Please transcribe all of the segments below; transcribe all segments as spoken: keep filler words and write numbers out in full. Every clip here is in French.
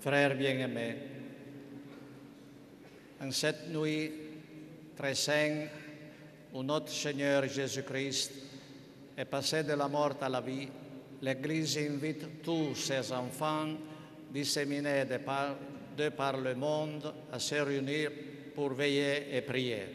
Frères bien-aimés, en cette nuit très sainte où notre Seigneur Jésus-Christ est passé de la mort à la vie, l'Église invite tous ses enfants disséminés de par, de par le monde à se réunir pour veiller et prier.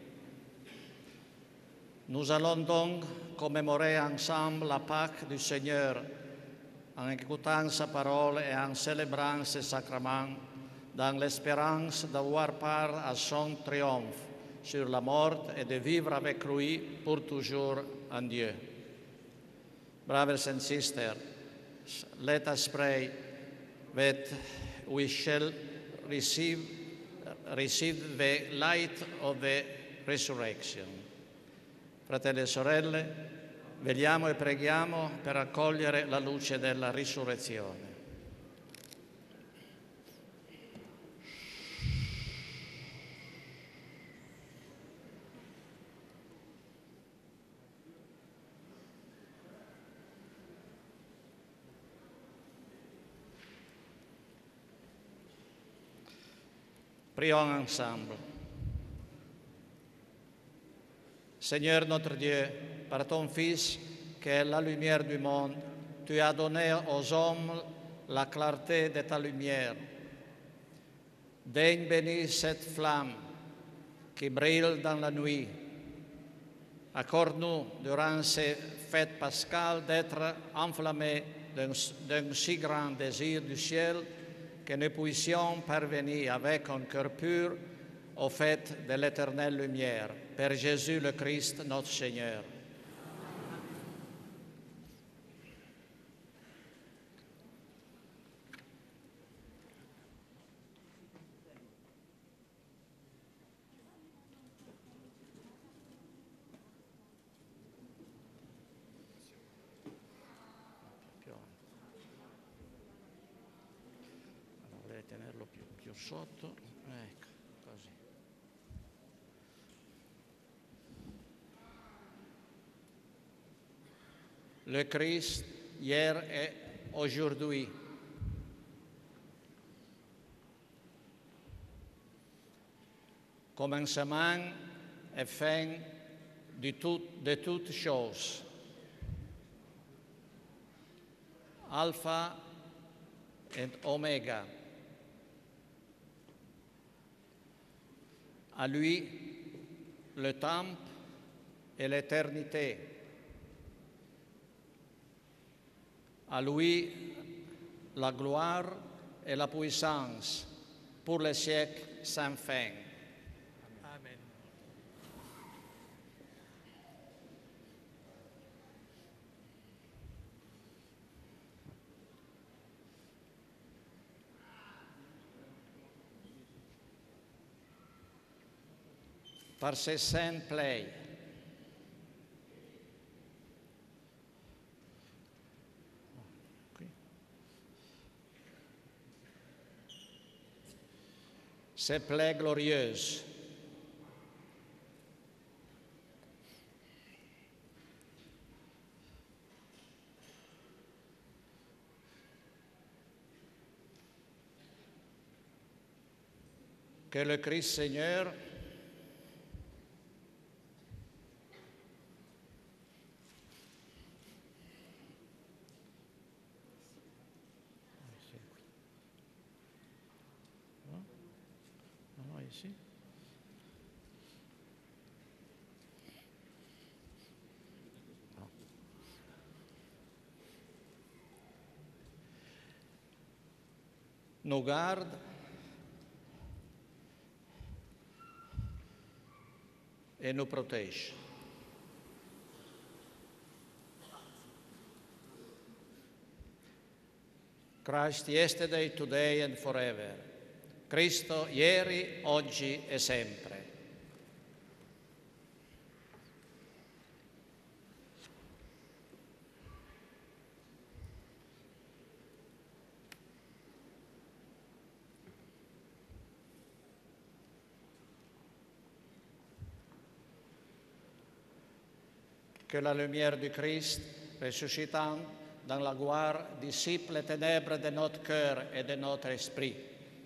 Nous allons donc commémorer ensemble la Pâque du Seigneur en écoutant sa parole et en célébrant ses sacrements dans l'espérance d'avoir part à son triomphe sur la mort et de vivre avec lui pour toujours en Dieu. Brothers and sisters, let us pray that we shall receive, receive the light of the resurrection. Fratelli e sorelle, vegliamo e preghiamo per accogliere la luce della risurrezione. Prions ensemble. Seigneur notre Dieu, par ton Fils, qui est la lumière du monde, tu as donné aux hommes la clarté de ta lumière. Daigne bénir cette flamme qui brille dans la nuit. Accorde-nous, durant ces fêtes pascales, d'être enflammés d'un si grand désir du ciel que nous puissions parvenir avec un cœur pur au fait de l'éternelle lumière. Par Jésus le Christ, notre Seigneur. Vorrei tenerlo più, più sotto. Ecco, così. Le Christ, hier et aujourd'hui. Commencement et fin de, tout, de toutes choses. Alpha et Oméga. À lui, le temps et l'éternité. À lui, la gloire et la puissance pour les siècles sans fin. Amen. Par ses saints plaies, ces plaies glorieuses, que le Christ Seigneur ici. Non. Nous garde et nous protège. Christ yesterday, today and forever. Cristo ieri, oggi e sempre. Que la lumière du Christ ressuscitant dans la gloire, dissipe les ténèbres de notre cœur et de notre esprit.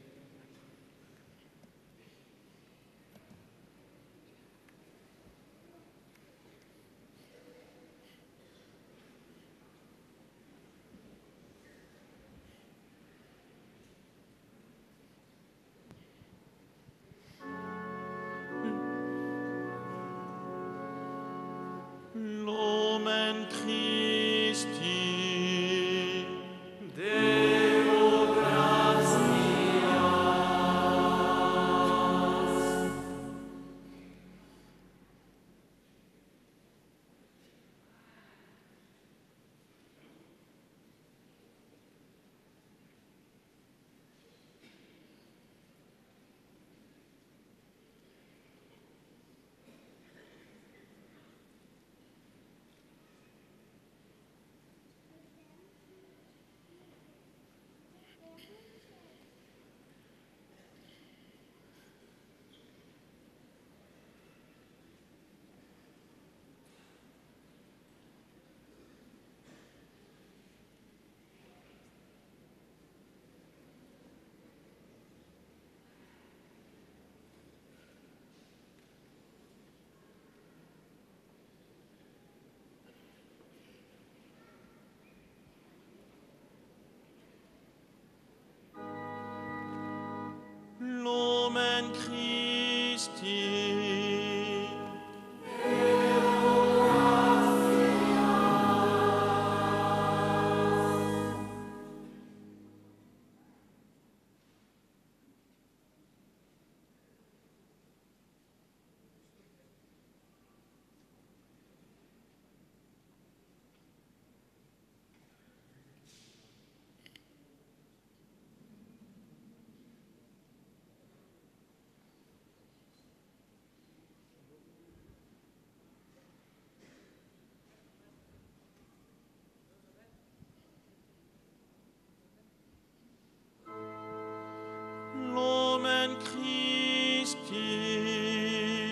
Lumen Christi, Deo gratias. Lumen Christi, Lumen Christi,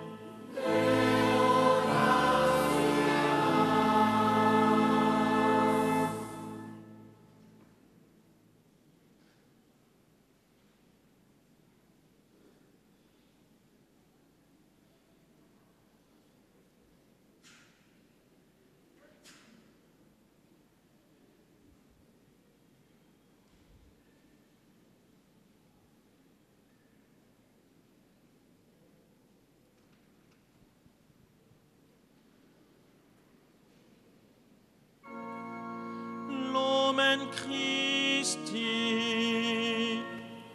Lumen Christi,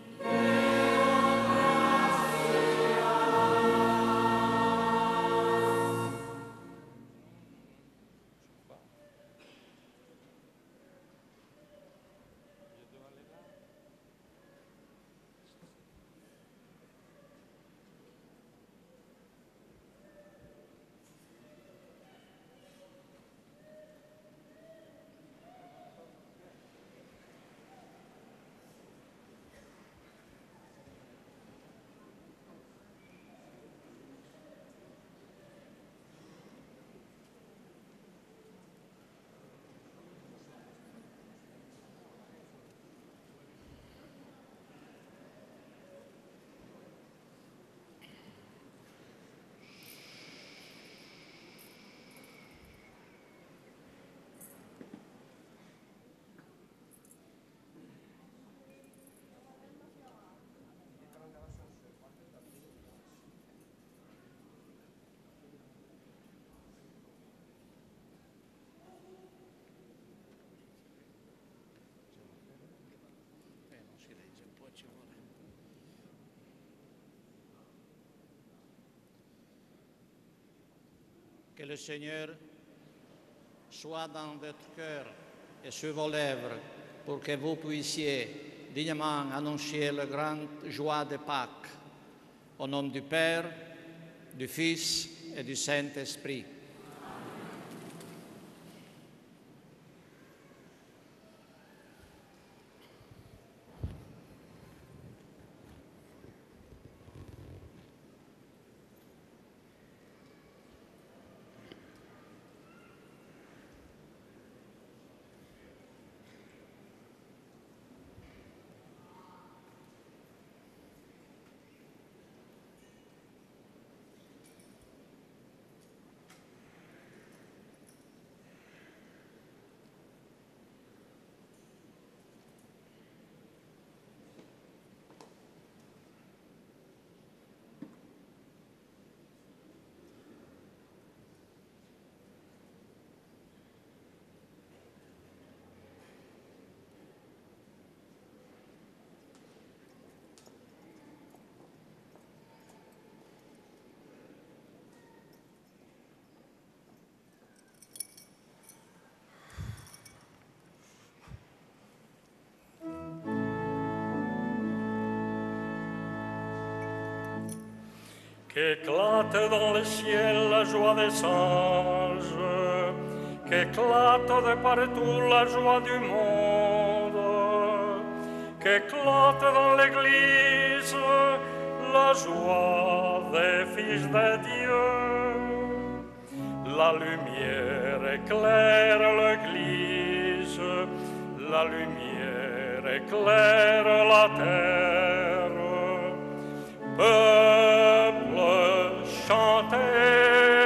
Eh, non si legge, un po' ci vuole. Que le Seigneur soit dans votre cœur et sur vos lèvres pour que vous puissiez dignement annoncer la grande joie de Pâques. Au nom du Père, du Fils et du Saint-Esprit. Qu'éclate dans le ciel la joie des anges, qu'éclate de partout la joie du monde, qu'éclate dans l'Église la joie des fils de Dieu. La lumière éclaire l'Église, la lumière éclaire la terre. Peuple, chantez.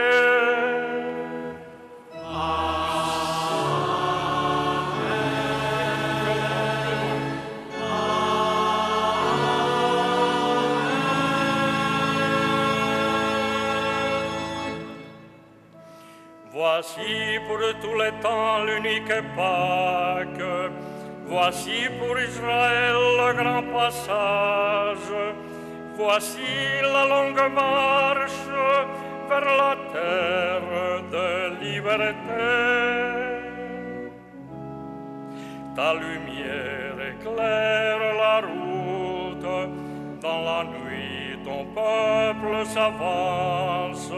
Voici pour tous les temps l'unique Pâque, voici pour Israël le grand passage, voici la longue marche vers la terre de liberté. Ta lumière éclaire la route, dans la nuit ton peuple s'avance,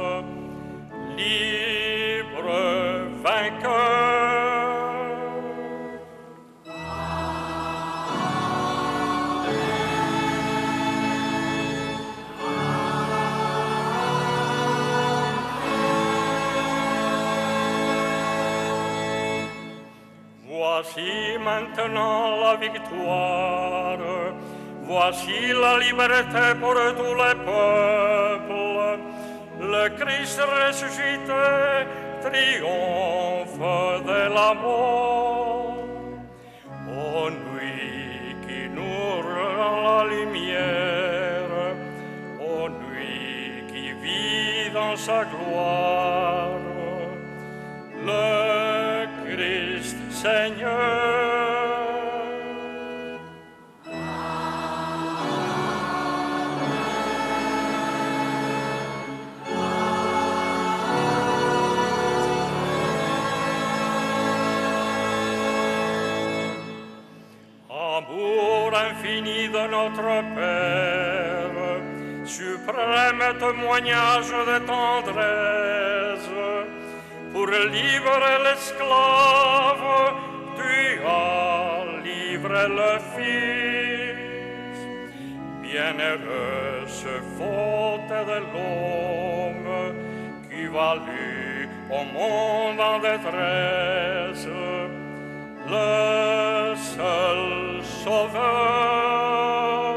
libre, vainqueur. Voici maintenant la victoire, voici la liberté pour tous les peuples. Le Christ ressuscité triomphe de la mort. Ô nuit qui nous rend la lumière, ô nuit qui vit dans sa gloire, le Christ Seigneur. Amour infini de notre Père, suprême témoignage de tendresse, pour livrer l'esclave, tu as livré le Fils. Bienheureuse faute de l'homme qui valut au monde en détresse, le seul Sauveur.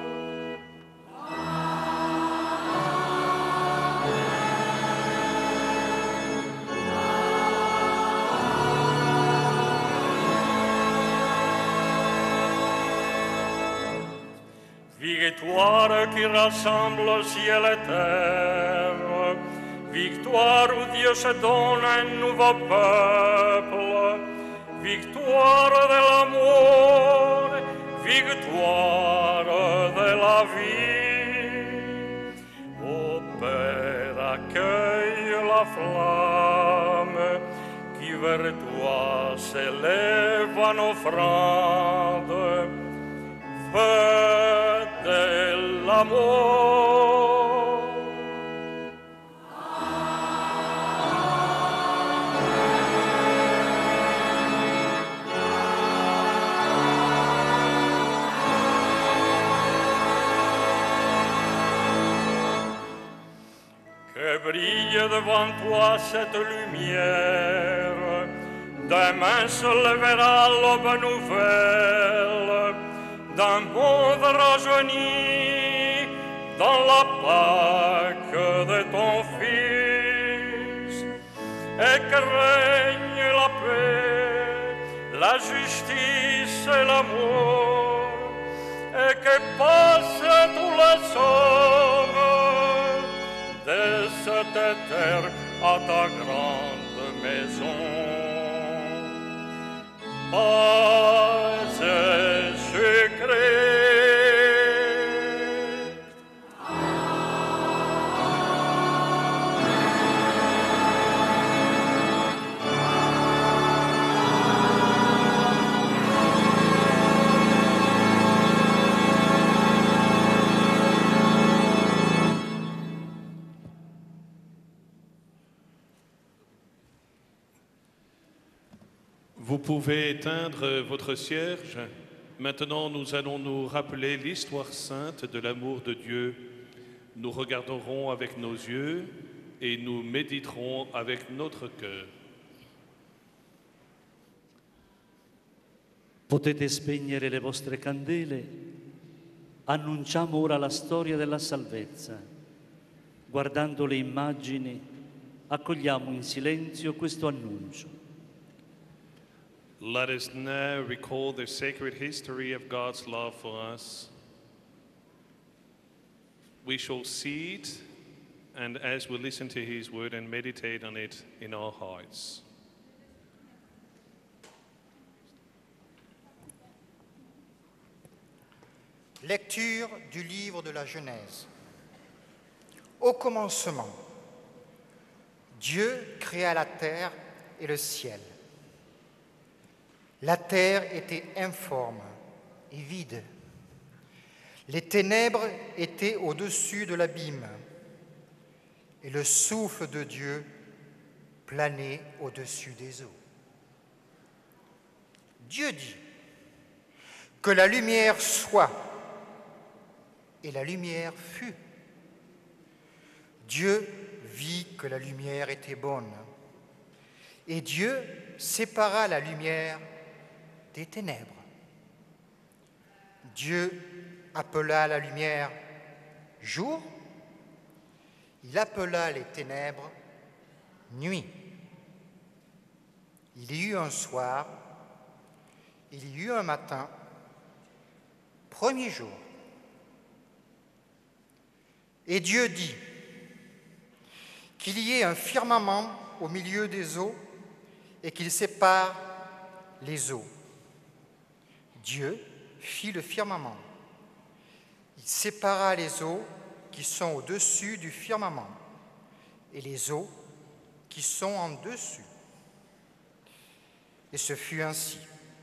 Victoire qui rassemble ciel et terre, victoire où Dieu se donne un nouveau peuple, victoire de l'amour, victoire de la vie. Ô Père, accueille la flamme qui vers toi s'élève en offrande, feu de l'amour. Que brille devant toi cette lumière, demain se lèvera l'aube nouvelle, d'un monde rajeuni dans la Pâque de ton Fils, et que règne la paix, la justice et l'amour, et que passe tous les hommes de cette terre à ta grande maison. Paz Jésus-Christ. Vous pouvez éteindre votre cierge. Maintenant, nous allons nous rappeler l'histoire sainte de l'amour de Dieu. Nous regarderons avec nos yeux et nous méditerons avec notre cœur. Potete spegnere le vostre candele. Annunciamo ora la storia della salvezza. Guardando le immagini, accogliamo in silenzio questo annuncio. Let us now recall the sacred history of God's love for us. We shall see it, and as we listen to His word and meditate on it in our hearts. Lecture du livre de la Genèse. Au commencement, Dieu créa la terre et le ciel. La terre était informe et vide. Les ténèbres étaient au-dessus de l'abîme, et le souffle de Dieu planait au-dessus des eaux. Dieu dit que la lumière soit, et la lumière fut. Dieu vit que la lumière était bonne, et Dieu sépara la lumière des ténèbres. Dieu appela la lumière jour, il appela les ténèbres nuit. Il y eut un soir, il y eut un matin, premier jour. Et Dieu dit qu'il y ait un firmament au milieu des eaux et qu'il sépare les eaux. Dieu fit le firmament. Il sépara les eaux qui sont au-dessus du firmament et les eaux qui sont en dessus. Et ce fut ainsi.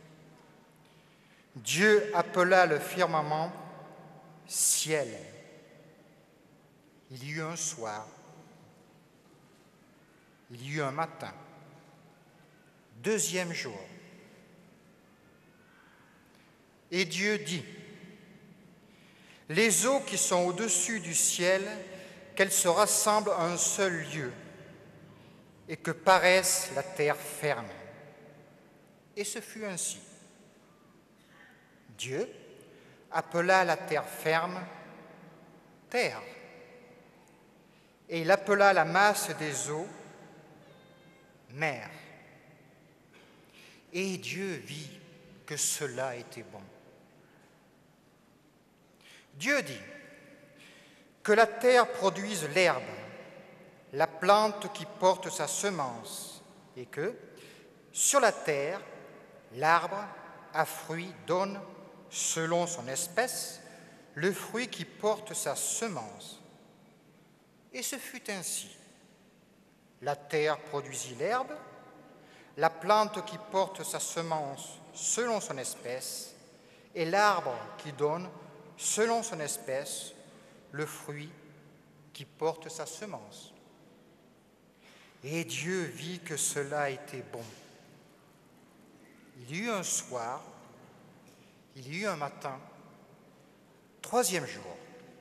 Dieu appela le firmament ciel. Il y eut un soir, il y eut un matin, deuxième jour. Et Dieu dit, les eaux qui sont au-dessus du ciel, qu'elles se rassemblent à un seul lieu, et que paraisse la terre ferme. Et ce fut ainsi. Dieu appela la terre ferme terre, et il appela la masse des eaux mer. Et Dieu vit que cela était bon. Dieu dit que la terre produise l'herbe, la plante qui porte sa semence, et que, sur la terre, l'arbre à fruits donne, selon son espèce, le fruit qui porte sa semence. Et ce fut ainsi. La terre produisit l'herbe, la plante qui porte sa semence selon son espèce, et l'arbre qui donne, selon son espèce, le fruit qui porte sa semence. Et Dieu vit que cela était bon. Il y eut un soir, il y eut un matin, troisième jour.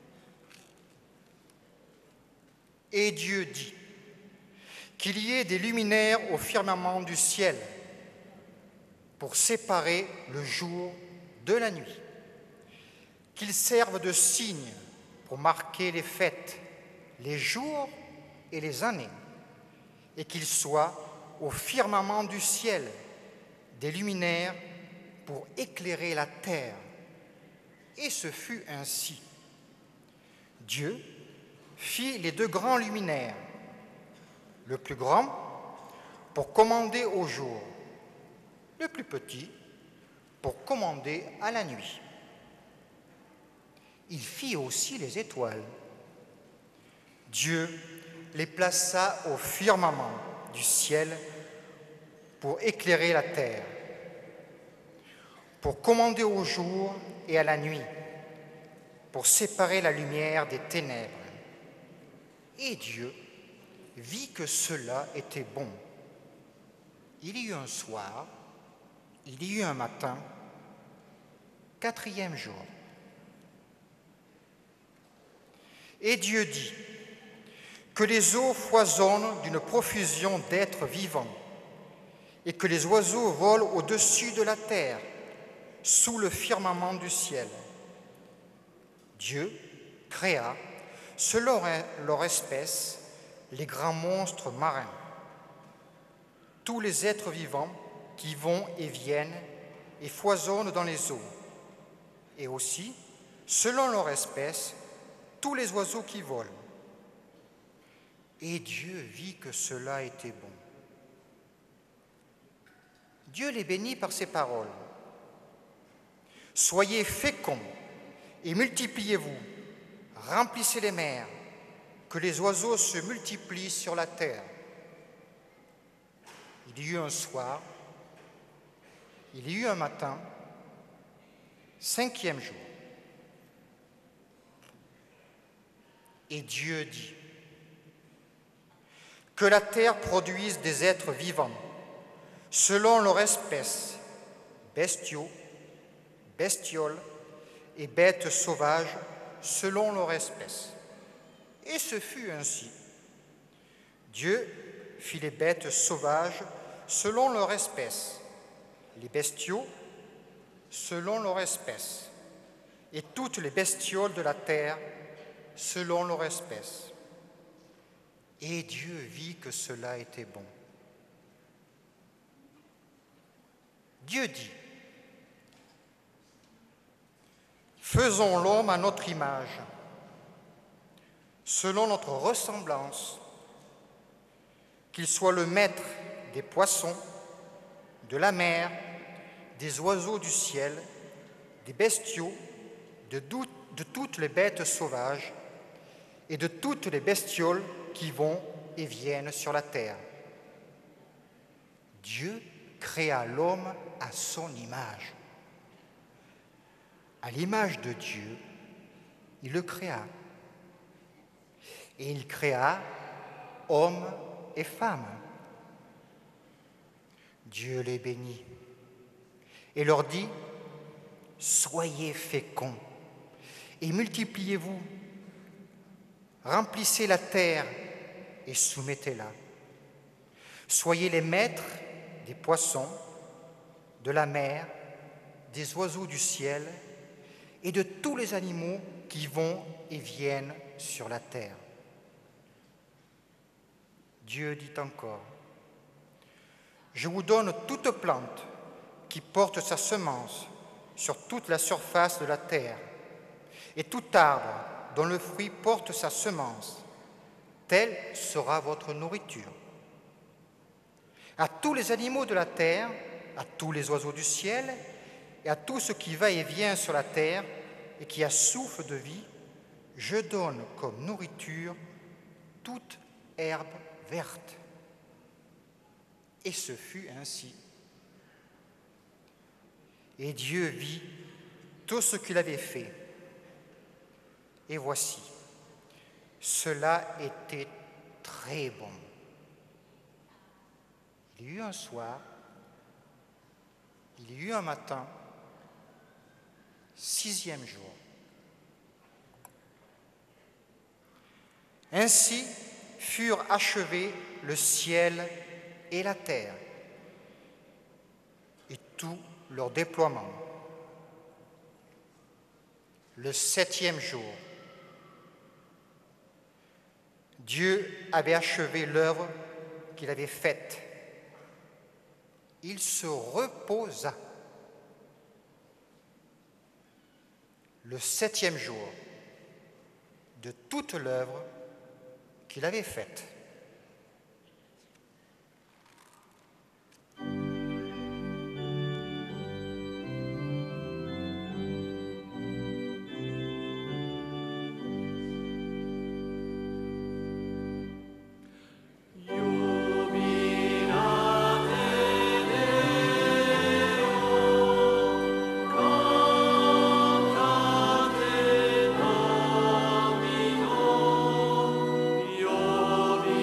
Et Dieu dit qu'il y ait des luminaires au firmament du ciel pour séparer le jour de la nuit, qu'ils servent de signes pour marquer les fêtes, les jours et les années, et qu'ils soient au firmament du ciel des luminaires pour éclairer la terre. Et ce fut ainsi. Dieu fit les deux grands luminaires, le plus grand pour commander au jour, le plus petit pour commander à la nuit. Il fit aussi les étoiles. Dieu les plaça au firmament du ciel pour éclairer la terre, pour commander au jour et à la nuit, pour séparer la lumière des ténèbres. Et Dieu vit que cela était bon. Il y eut un soir, Il y eut un matin, quatrième jour. Et Dieu dit, que les eaux foisonnent d'une profusion d'êtres vivants, et que les oiseaux volent au-dessus de la terre, sous le firmament du ciel. Dieu créa, selon leur espèce, les grands monstres marins, tous les êtres vivants qui vont et viennent et foisonnent dans les eaux, et aussi, selon leur espèce, tous les oiseaux qui volent. Et Dieu vit que cela était bon. Dieu les bénit par ces paroles. Soyez féconds et multipliez-vous, remplissez les mers, que les oiseaux se multiplient sur la terre. Il y eut un soir, il y eut un matin, cinquième jour. Et Dieu dit, que la terre produise des êtres vivants, selon leur espèce, bestiaux, bestioles et bêtes sauvages, selon leur espèce. Et ce fut ainsi. Dieu fit les bêtes sauvages selon leur espèce, les bestiaux selon leur espèce, et toutes les bestioles de la terre selon leur espèce. Et Dieu vit que cela était bon. Dieu dit, faisons l'homme à notre image, selon notre ressemblance, qu'il soit le maître des poissons, de la mer, des oiseaux du ciel, des bestiaux, de, de toutes les bêtes sauvages et de toutes les bestioles qui vont et viennent sur la terre. Dieu créa l'homme à son image. À l'image de Dieu, il le créa. Et il créa hommes et femmes. Dieu les bénit et leur dit, soyez féconds et multipliez-vous, remplissez la terre et soumettez-la. Soyez les maîtres des poissons, de la mer, des oiseaux du ciel et de tous les animaux qui vont et viennent sur la terre. Dieu dit encore, je vous donne toute plante qui porte sa semence sur toute la surface de la terre, et tout arbre dont le fruit porte sa semence, telle sera votre nourriture. À tous les animaux de la terre, à tous les oiseaux du ciel, et à tout ce qui va et vient sur la terre et qui a souffle de vie, je donne comme nourriture toute herbe verte. Et ce fut ainsi. Et Dieu vit tout ce qu'il avait fait. Et voici, cela était très bon. Il y eut un soir, il y eut un matin, sixième jour. Ainsi furent achevés le ciel et la terre, et tout leur déploiement. Le septième jour, Dieu avait achevé l'œuvre qu'il avait faite. Il se reposa. Le septième jour de toute l'œuvre qu'il avait faite. Io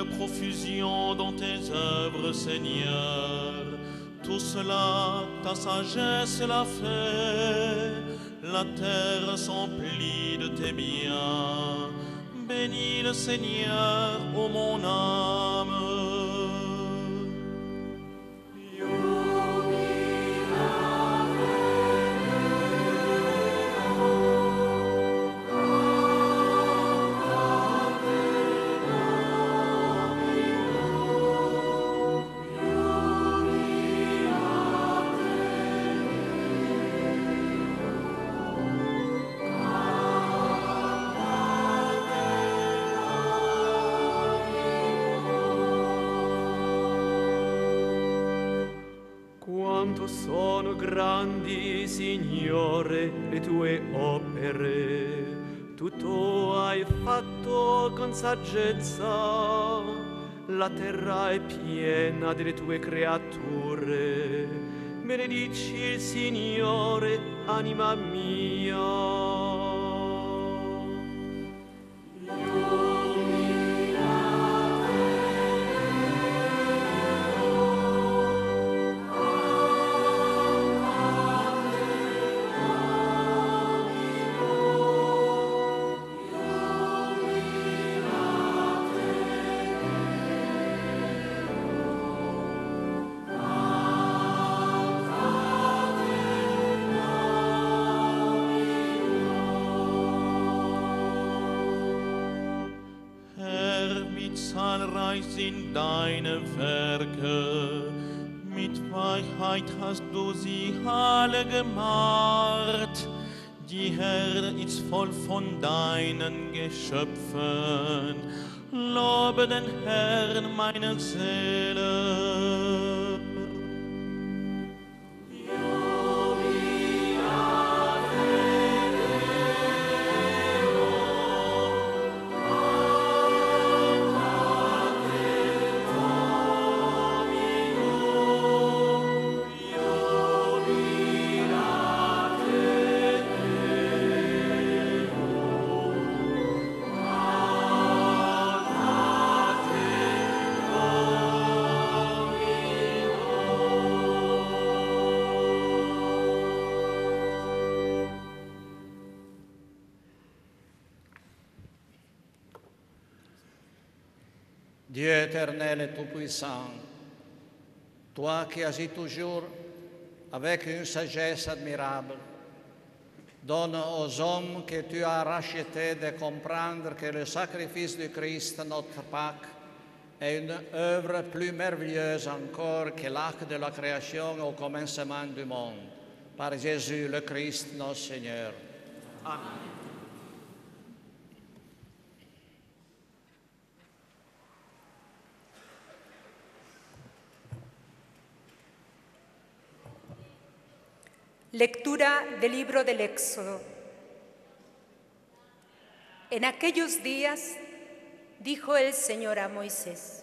profusion dans tes œuvres, Seigneur. Tout cela, ta sagesse l'a fait. La terre s'emplit de tes biens. Bénis le Seigneur, ô mon âme. Quanto sono grandi, Signore, le tue opere. Tutto hai fatto con saggezza. La terra è piena delle tue creature. Benedici il Signore, anima mia. Zahlreich sind deine Werke, mit Weisheit hast du sie alle gemacht. Die Erde ist voll von deinen Geschöpfen. Lobe den Herrn, meine Seele. Dieu éternel et tout-puissant, toi qui agis toujours avec une sagesse admirable, donne aux hommes que tu as rachetés de comprendre que le sacrifice du Christ, notre Pâque, est une œuvre plus merveilleuse encore que l'acte de la création au commencement du monde. Par Jésus le Christ, notre Seigneur. Amen. Lectura del libro del Éxodo. En aquellos días dijo el Señor a Moisés: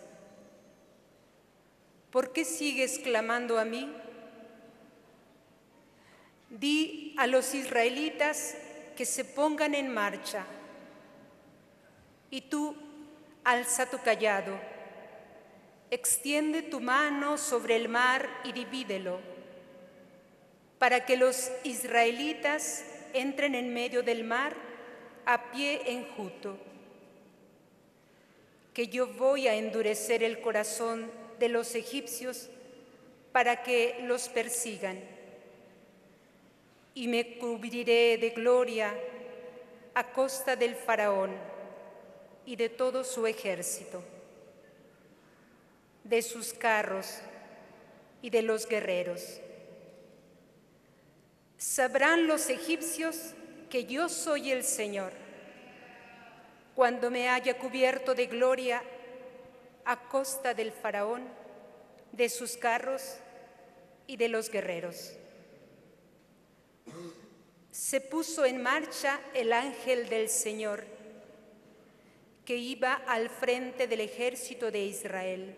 ¿por qué sigues clamando a mí? Di a los israelitas que se pongan en marcha. Y tú, alza tu cayado, extiende tu mano sobre el mar y divídelo, para que los israelitas entren en medio del mar a pie enjuto. Que yo voy a endurecer el corazón de los egipcios para que los persigan, y me cubriré de gloria a costa del faraón y de todo su ejército, de sus carros y de los guerreros. Sabrán los egipcios que yo soy el Señor, cuando me haya cubierto de gloria a costa del faraón, de sus carros y de los guerreros. Se puso en marcha el ángel del Señor, que iba al frente del ejército de Israel,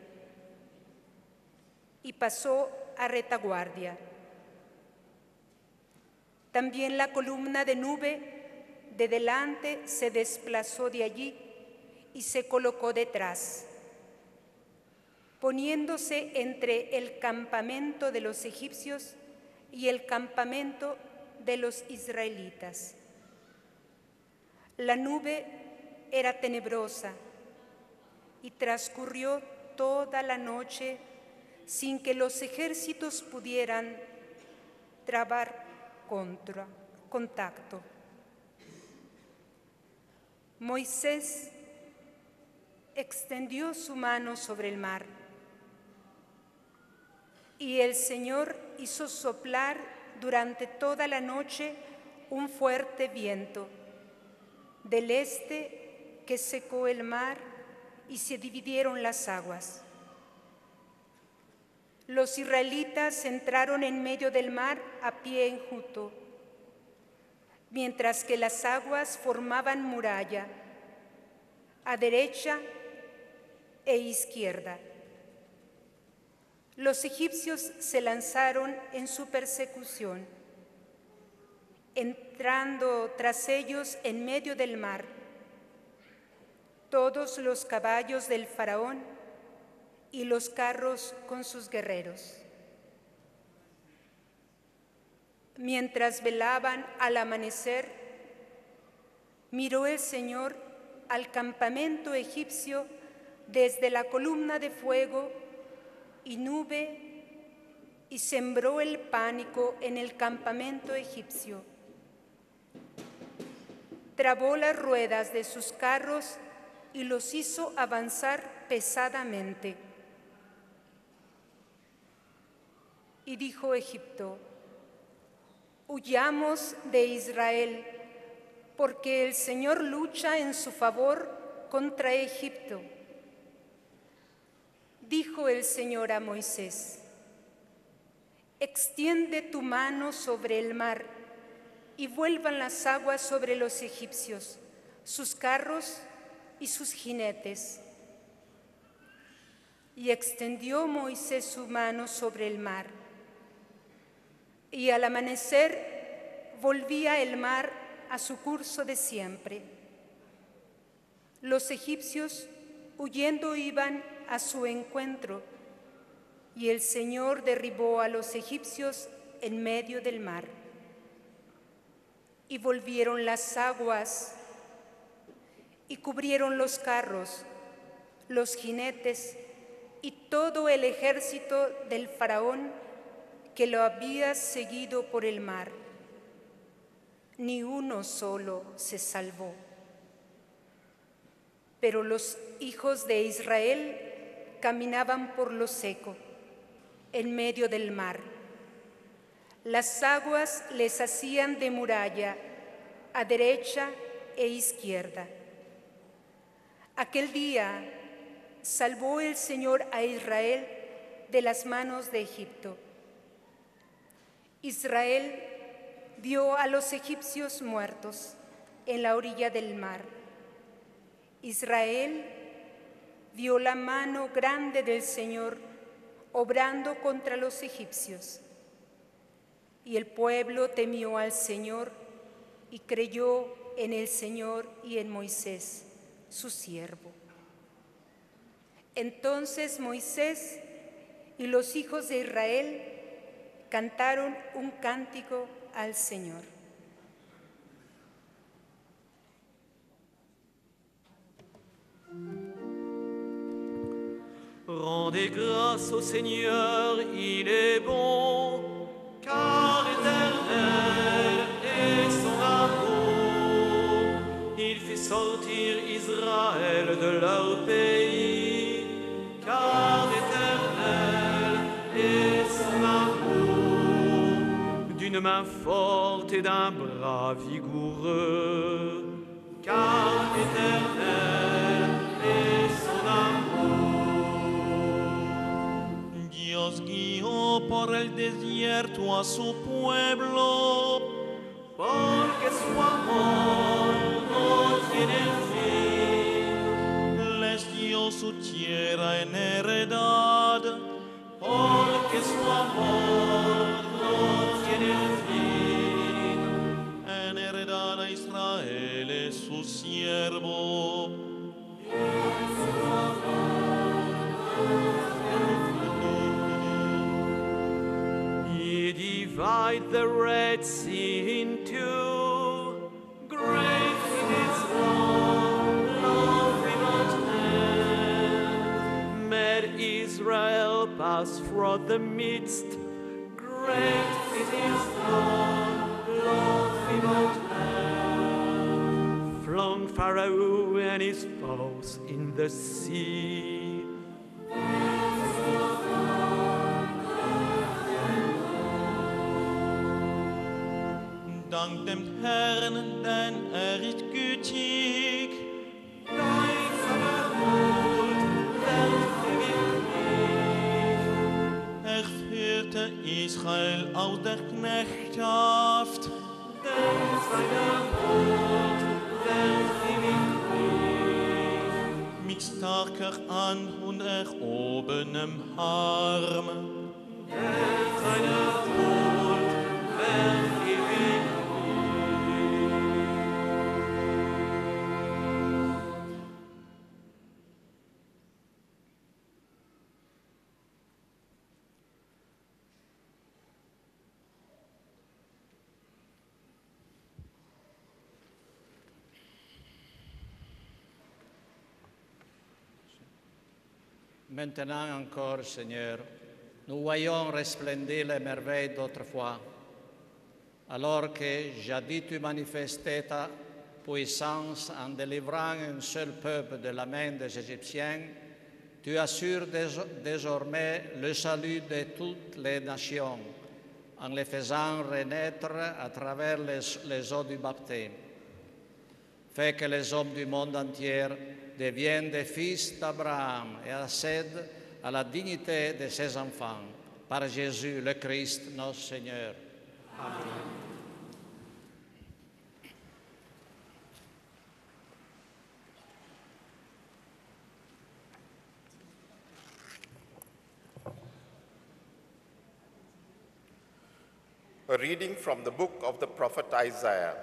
y pasó a retaguardia. También la columna de nube de delante se desplazó de allí y se colocó detrás, poniéndose entre el campamento de los egipcios y el campamento de los israelitas. La nube era tenebrosa y transcurrió toda la noche sin que los ejércitos pudieran trabar contra, contacto. Moisés extendió su mano sobre el mar y el Señor hizo soplar durante toda la noche un fuerte viento del este que secó el mar y se dividieron las aguas. Los israelitas entraron en medio del mar a pie enjuto, mientras que las aguas formaban muralla a derecha e izquierda. Los egipcios se lanzaron en su persecución, entrando tras ellos en medio del mar. Todos los caballos del faraón y los carros con sus guerreros. Mientras velaban al amanecer, miró el Señor al campamento egipcio desde la columna de fuego y nube y sembró el pánico en el campamento egipcio. Trabó las ruedas de sus carros y los hizo avanzar pesadamente. Y dijo Egipto: huyamos de Israel, porque el Señor lucha en su favor contra Egipto. Dijo el Señor a Moisés: extiende tu mano sobre el mar y vuelvan las aguas sobre los egipcios, sus carros y sus jinetes. Y extendió Moisés su mano sobre el mar, y al amanecer volvía el mar a su curso de siempre. Los egipcios huyendo iban a su encuentro, y el Señor derribó a los egipcios en medio del mar. Y volvieron las aguas, y cubrieron los carros, los jinetes y todo el ejército del faraón que lo había seguido por el mar. Ni uno solo se salvó. Pero los hijos de Israel caminaban por lo seco, en medio del mar. Las aguas les hacían de muralla a derecha e izquierda. Aquel día salvó el Señor a Israel de las manos de Egipto. Israel vio a los egipcios muertos en la orilla del mar. Israel vio la mano grande del Señor obrando contra los egipcios. Y el pueblo temió al Señor y creyó en el Señor y en Moisés, su siervo. Entonces Moisés y los hijos de Israel cantaron un cántico al Señor. Rendez grâce au Seigneur, il est bon, car éternel est son amour. Il fit sortir Israël de leur pays, car éternel est son amour. D'une main forte et d'un bras vigoureux, car éternel est son amour. Dios guió por el desierto a su pueblo, porque su amor no tiene fin. les dio su tierra en heredad, porque su amor no tiene fin. en heredad a Israel es su siervo. Y su amor no tiene fin. divide the Red Sea in two. Great in his love, love without end. Made Israel pass through the midst. Great in his love, love without end. Flung Pharaoh and his foes in the sea. Dank dem Herrn, denn er ist gütig. Dein Vatermut, Welt Er führte Israel aus der Knechtschaft. denn seine Mut, Welt Mit starker Hand und erhobenem Arm. denn seine Mut, Welt Maintenant encore, Seigneur, nous voyons resplendir les merveilles d'autrefois, alors que jadis tu manifestais ta puissance en délivrant un seul peuple de la main des Égyptiens, tu assures désormais le salut de toutes les nations en les faisant renaître à travers les, les eaux du baptême. Fais que les hommes du monde entier deviennent des fils d'Abraham et accèdent à la dignité de ses enfants. Par Jésus le Christ, notre Seigneur. Amen. A reading from the book of the prophet Isaiah.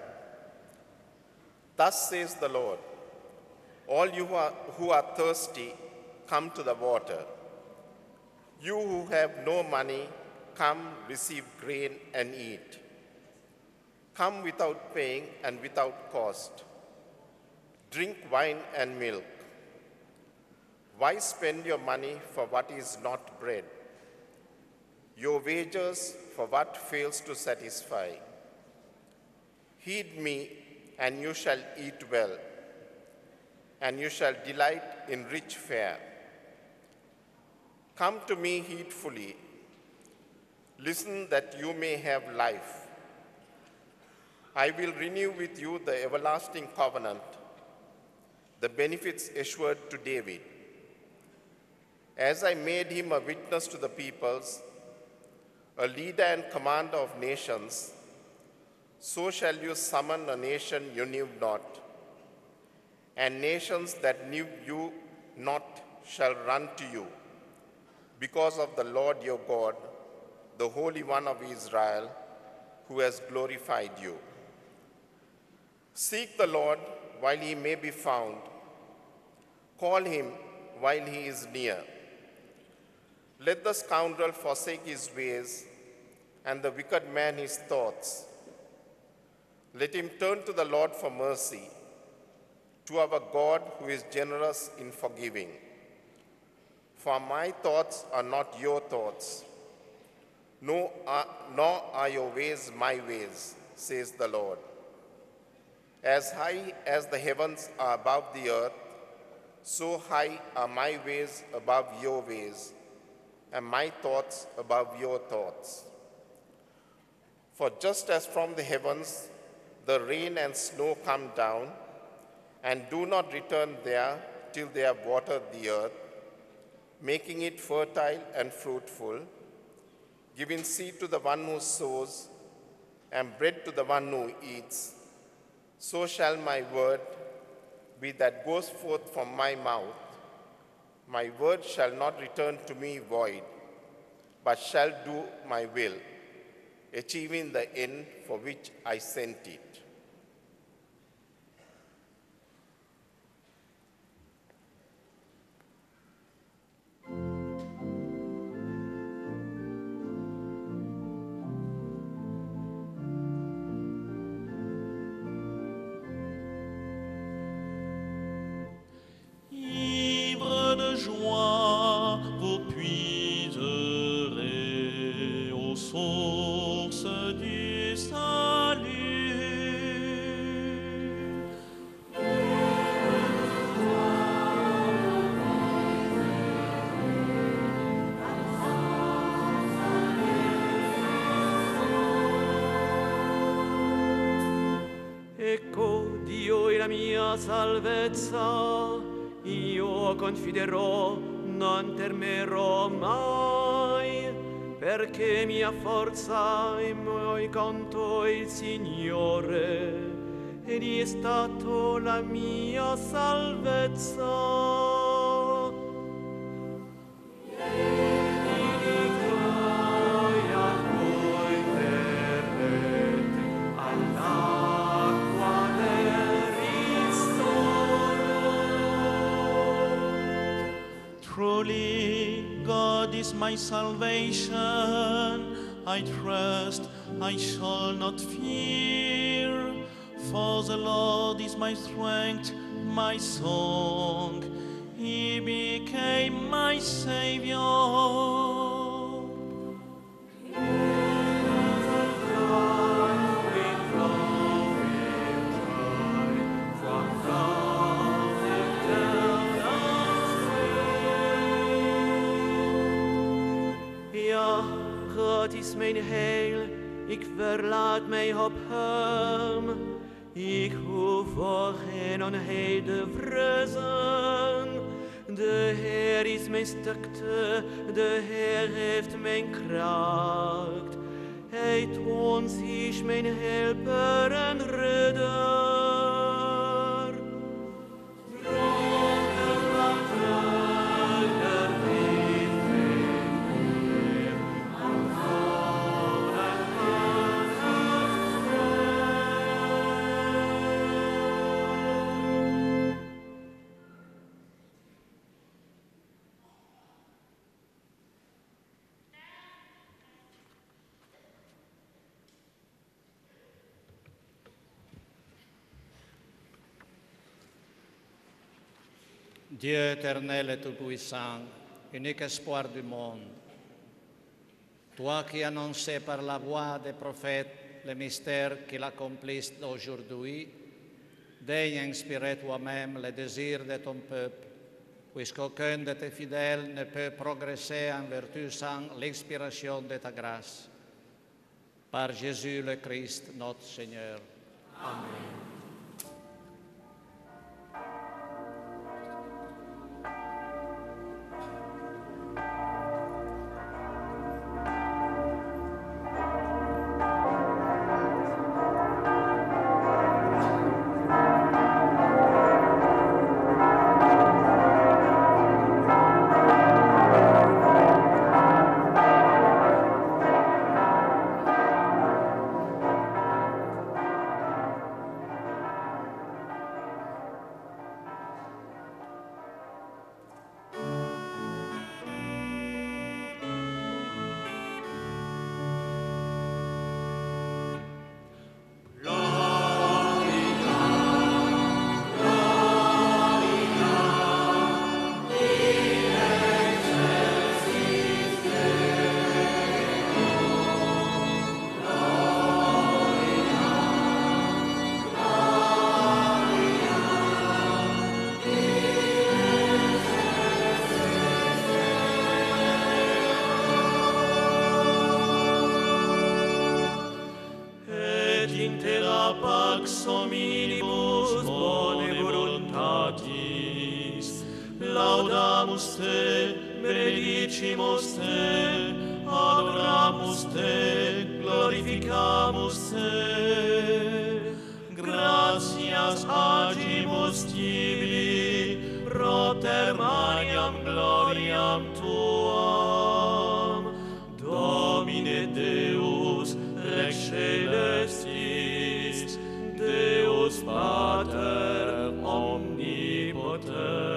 Thus says the Lord, all you who are, who are thirsty, come to the water. You who have no money, come receive grain and eat. Come without paying and without cost. Drink wine and milk. Why spend your money for what is not bread? Your wages for what fails to satisfy? Heed me, and you shall eat well, and you shall delight in rich fare. Come to me heedfully. Listen that you may have life. I will renew with you the everlasting covenant, the benefits assured to David. As I made him a witness to the peoples, a leader and commander of nations, so shall you summon a nation you knew not, and nations that knew you not shall run to you, because of the Lord your God, the Holy One of Israel, who has glorified you. Seek the Lord while he may be found. Call him while he is near. Let the scoundrel forsake his ways, and the wicked man his thoughts. Let him turn to the Lord for mercy, to our God who is generous in forgiving. For my thoughts are not your thoughts, no, uh, nor are your ways my ways, says the Lord. As high as the heavens are above the earth, so high are my ways above your ways, and my thoughts above your thoughts. For just as from the heavens the rain and snow come down, and do not return there till they have watered the earth, making it fertile and fruitful, giving seed to the one who sows, and bread to the one who eats, so shall my word be that goes forth from my mouth. My word shall not return to me void, but shall do my will, achieving the end for which I sent it. mia salvezza, io confiderò, non temerò mai, perché mia forza e mio conto il Signore, ed è stato la mia salvezza. Truly, God is my salvation. I trust I shall not fear. For the Lord is my strength, my song. He became my Savior. God is mijn heil, ik verlaat mij op hem. Ik hoef voor geen onheil te vrezen. De Heer is mijn sterkte, de Heer heeft mijn kracht. Hij toont zich mijn helper en redder. Dieu éternel et tout-puissant, unique espoir du monde, toi qui annonçais par la voix des prophètes les mystères qu'il accomplit aujourd'hui, daigne inspirer toi-même les désirs de ton peuple, puisqu'aucun de tes fidèles ne peut progresser en vertu sans l'expiration de ta grâce. Par Jésus le Christ, notre Seigneur. Amen. Laudamus te, benedicimus te, adoramus te, glorificamus te. Gratias agimus tibi, propter maniam gloriam tuam. Domine Deus, Rex celestis, Deus Pater omnipotens.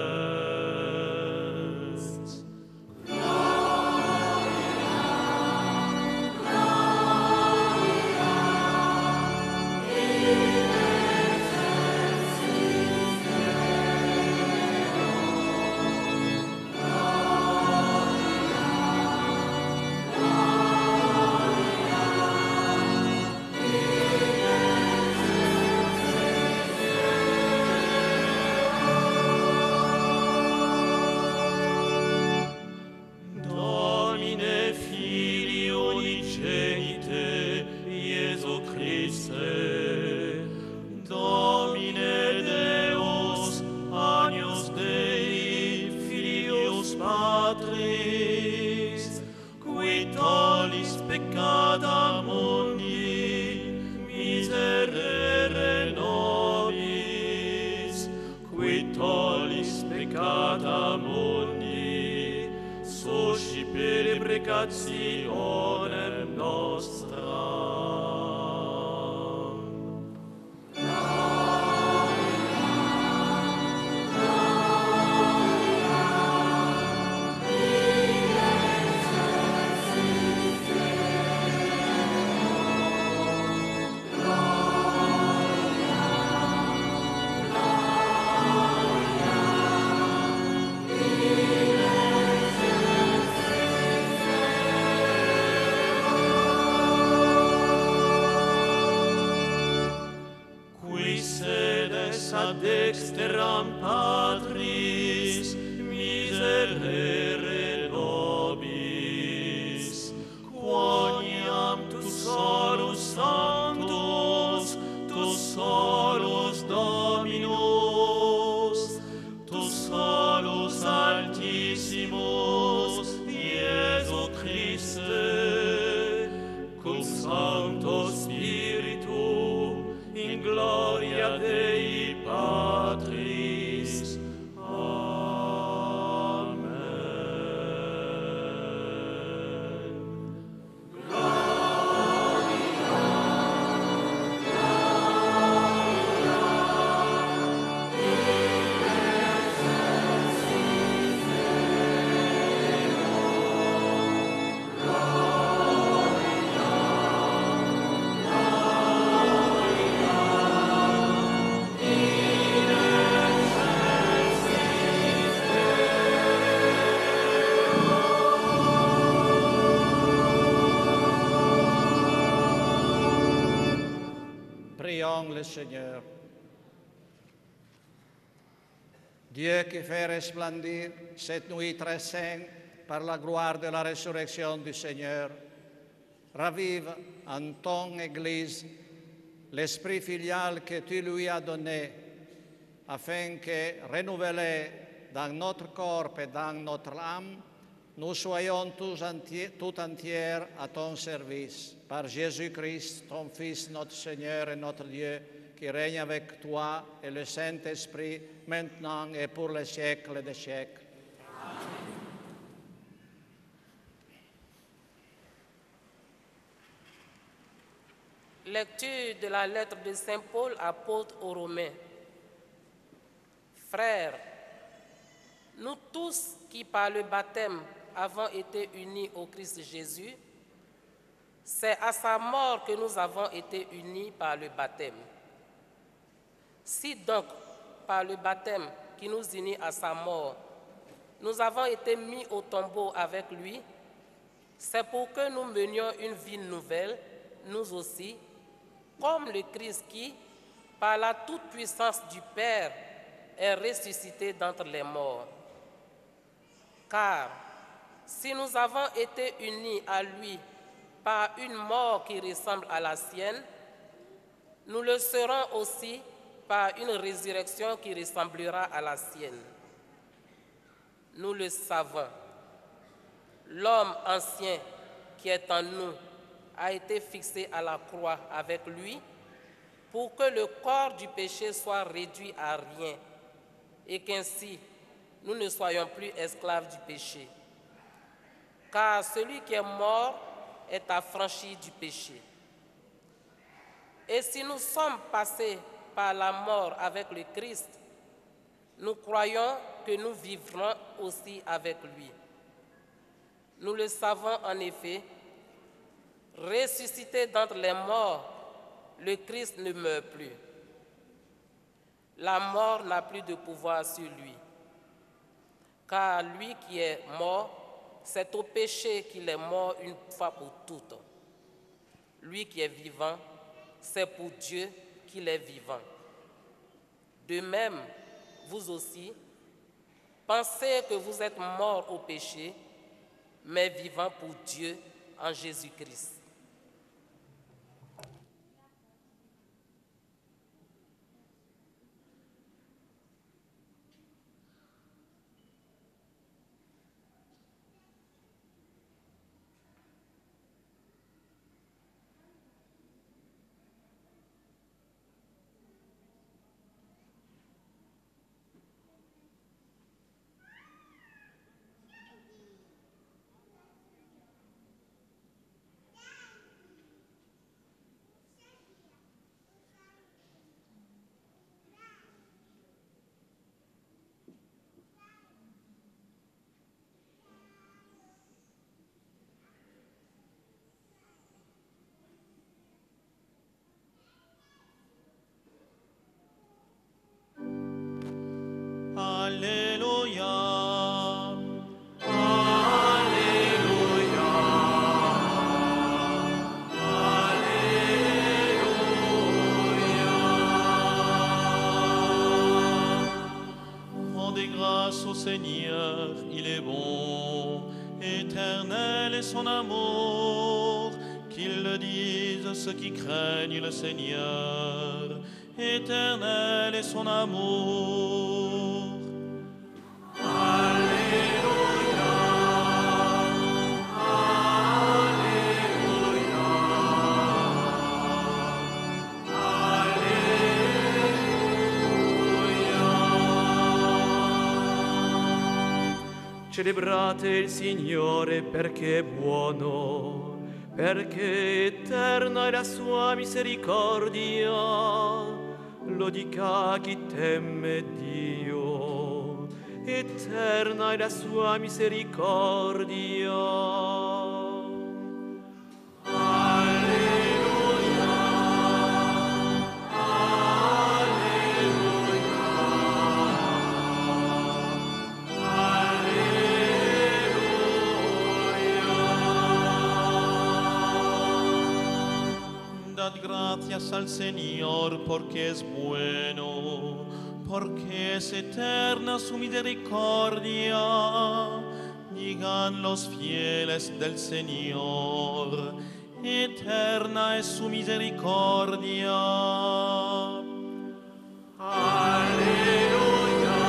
supplicationem nostram. Qui sedes ad dexteram Patris, miserere nobis, quoniam tu solus sanctus, tu solus Dominus, tu solus altissimus, Iesu Christe, cum Sancto Spiritu, in gloria Dei Patris. Amen. Prions le Seigneur. Dieu qui fait resplendir cette nuit très sainte par la gloire de la résurrection du Seigneur, ravive en ton Église l'esprit filial que tu lui as donné, afin que, renouvelés dans notre corps et dans notre âme, nous soyons tous entiers, tout entiers à ton service. Par Jésus-Christ, ton Fils, notre Seigneur et notre Dieu, qui règne avec toi et le Saint-Esprit, maintenant et pour les siècles des siècles. Lecture de la lettre de Saint Paul, apôtre aux Romains. Frères, nous tous qui par le baptême avons été unis au Christ Jésus, c'est à sa mort que nous avons été unis par le baptême. Si donc, par le baptême qui nous unit à sa mort, nous avons été mis au tombeau avec lui, c'est pour que nous menions une vie nouvelle, nous aussi, comme le Christ qui, par la toute-puissance du Père, est ressuscité d'entre les morts. Car si nous avons été unis à lui par une mort qui ressemble à la sienne, nous le serons aussi par une résurrection qui ressemblera à la sienne. Nous le savons. L'homme ancien qui est en nous a été fixé à la croix avec lui pour que le corps du péché soit réduit à rien et qu'ainsi nous ne soyons plus esclaves du péché. Car celui qui est mort est affranchi du péché. Et si nous sommes passés par la mort avec le Christ, nous croyons que nous vivrons aussi avec lui. Nous le savons en effet, ressuscité d'entre les morts, le Christ ne meurt plus. La mort n'a plus de pouvoir sur lui. Car lui qui est mort, c'est au péché qu'il est mort une fois pour toutes. Lui qui est vivant, c'est pour Dieu qu'il est vivant. De même, vous aussi, pensez que vous êtes morts au péché, mais vivants pour Dieu en Jésus-Christ. Alleluia. Alleluia. Rendez grâce au Seigneur, il est bon, éternel est son amour, qu'ils le disent ceux qui craignent le Seigneur, éternel est son amour. Alleluia. Alleluia. Alleluia. Celebrate il Signore perché è buono, perché eterna è la sua misericordia. Lo dica chi teme Dio, eterna è la sua misericordia. Gracias al Señor porque es bueno, porque es eterna su misericordia. Digan los fieles del Señor, eterna es su misericordia. Alleluia.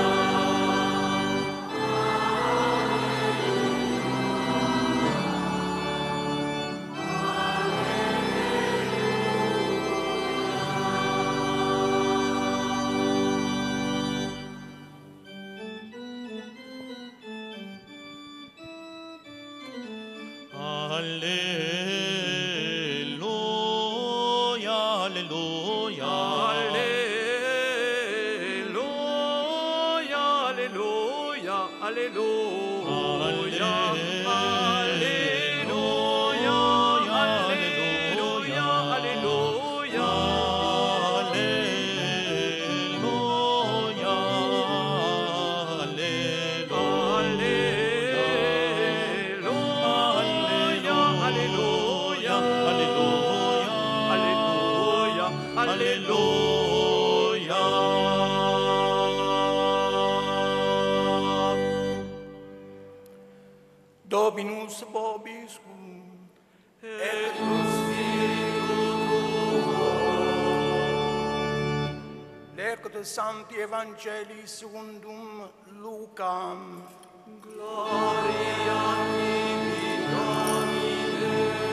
Dominus vobiscum, et cum spiritu tuo. Lectio Sancti Evangelii secundum Lucam. Gloria a tibi, Domine.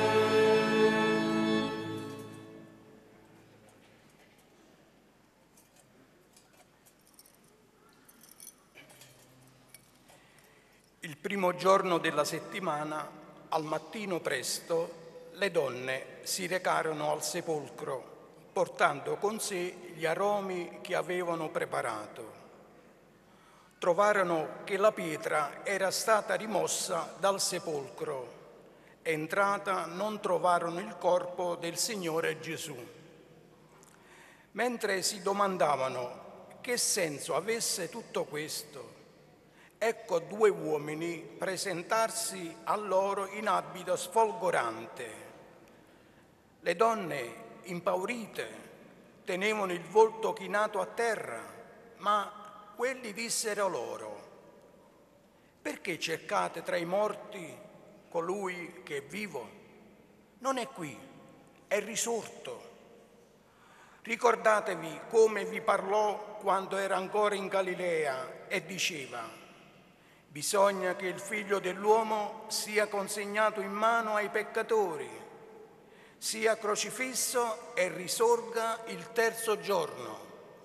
Il primo giorno della settimana, al mattino presto, le donne si recarono al sepolcro, portando con sé gli aromi che avevano preparato. Trovarono che la pietra era stata rimossa dal sepolcro. Entrata, non trovarono il corpo del Signore Gesù. Mentre si domandavano che senso avesse tutto questo, ecco due uomini presentarsi a loro in abito sfolgorante. Le donne, impaurite, tenevano il volto chinato a terra, ma quelli dissero loro: perché cercate tra i morti colui che è vivo? Non è qui, è risorto. Ricordatevi come vi parlò quando era ancora in Galilea e diceva: bisogna che il Figlio dell'uomo sia consegnato in mano ai peccatori, sia crocifisso e risorga il terzo giorno.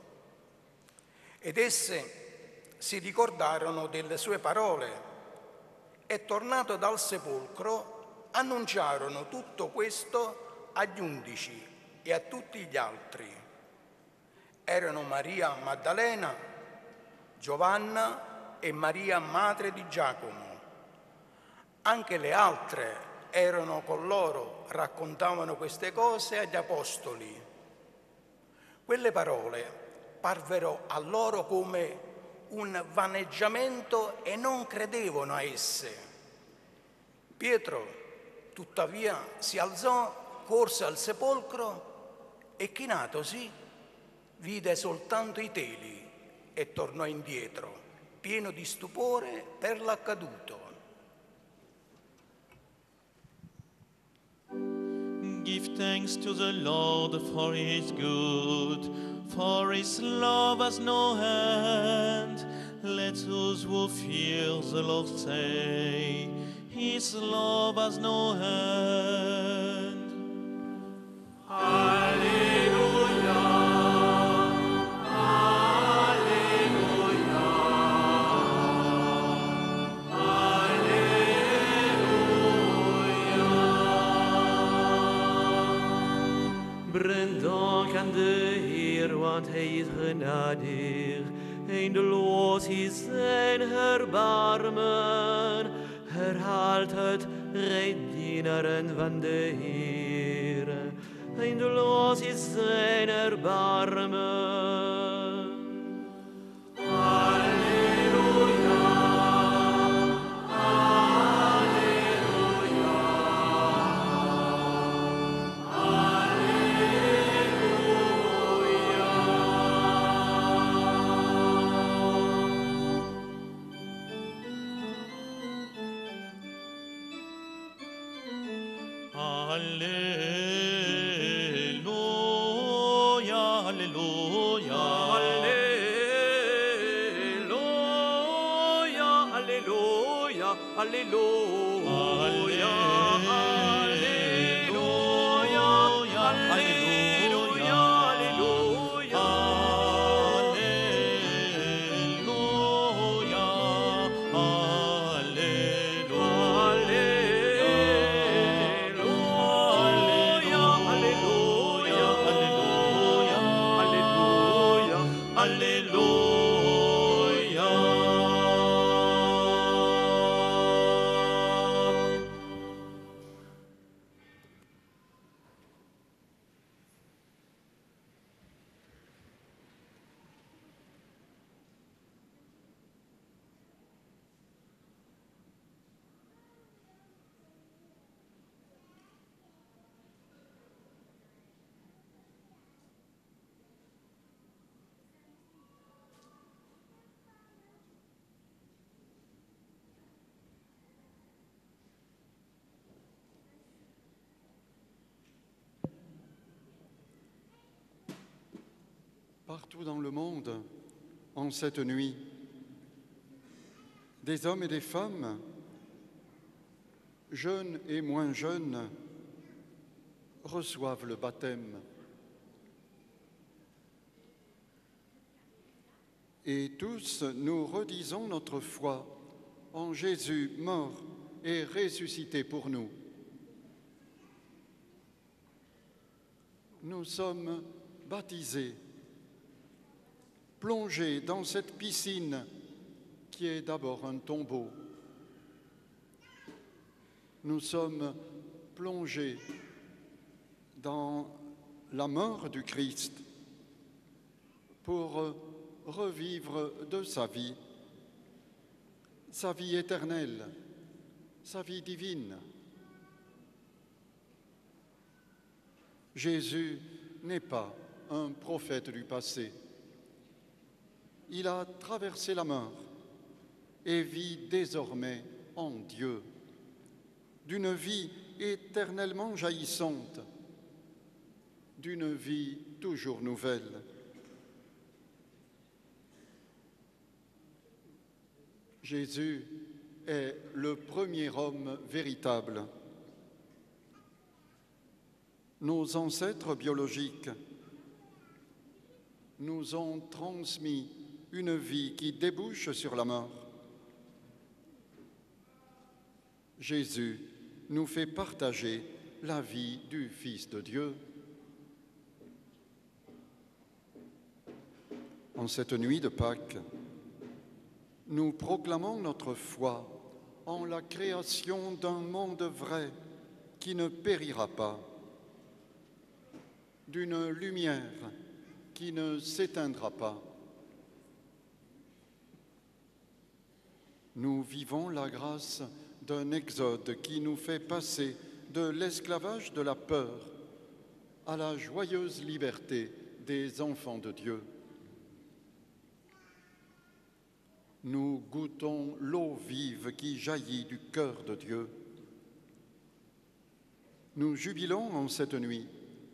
Ed esse si ricordarono delle sue parole e, tornato dal sepolcro, annunciarono tutto questo agli undici e a tutti gli altri. Erano Maria Maddalena, Giovanna e Maria, madre di Giacomo. Anche le altre erano con loro, raccontavano queste cose agli apostoli. Quelle parole parvero a loro come un vaneggiamento e non credevano a esse. Pietro, tuttavia, si alzò, corse al sepolcro e chinatosi vide soltanto i teli e tornò indietro, pieno di stupore per l'accaduto. Give thanks to the Lord for his good, for his love has no end. Let those who fear the Lord say, his love has no end. Brenda kan de Heer, want hij is genadig. Eindeloos is zijn erbarmen. Herhaalt het, gij dienaren van de Heer. Eindeloos is zijn erbarmen. Partout dans le monde, en cette nuit, des hommes et des femmes, jeunes et moins jeunes, reçoivent le baptême. Et tous, nous redisons notre foi en Jésus mort et ressuscité pour nous. Nous sommes baptisés, plongés dans cette piscine qui est d'abord un tombeau. Nous sommes plongés dans la mort du Christ pour revivre de sa vie, sa vie éternelle, sa vie divine. Jésus n'est pas un prophète du passé. Il a traversé la mort et vit désormais en Dieu, d'une vie éternellement jaillissante, d'une vie toujours nouvelle. Jésus est le premier homme véritable. Nos ancêtres biologiques nous ont transmis une vie qui débouche sur la mort. Jésus nous fait partager la vie du Fils de Dieu. En cette nuit de Pâques, nous proclamons notre foi en la création d'un monde vrai qui ne périra pas, d'une lumière qui ne s'éteindra pas. Nous vivons la grâce d'un exode qui nous fait passer de l'esclavage de la peur à la joyeuse liberté des enfants de Dieu. Nous goûtons l'eau vive qui jaillit du cœur de Dieu. Nous jubilons en cette nuit,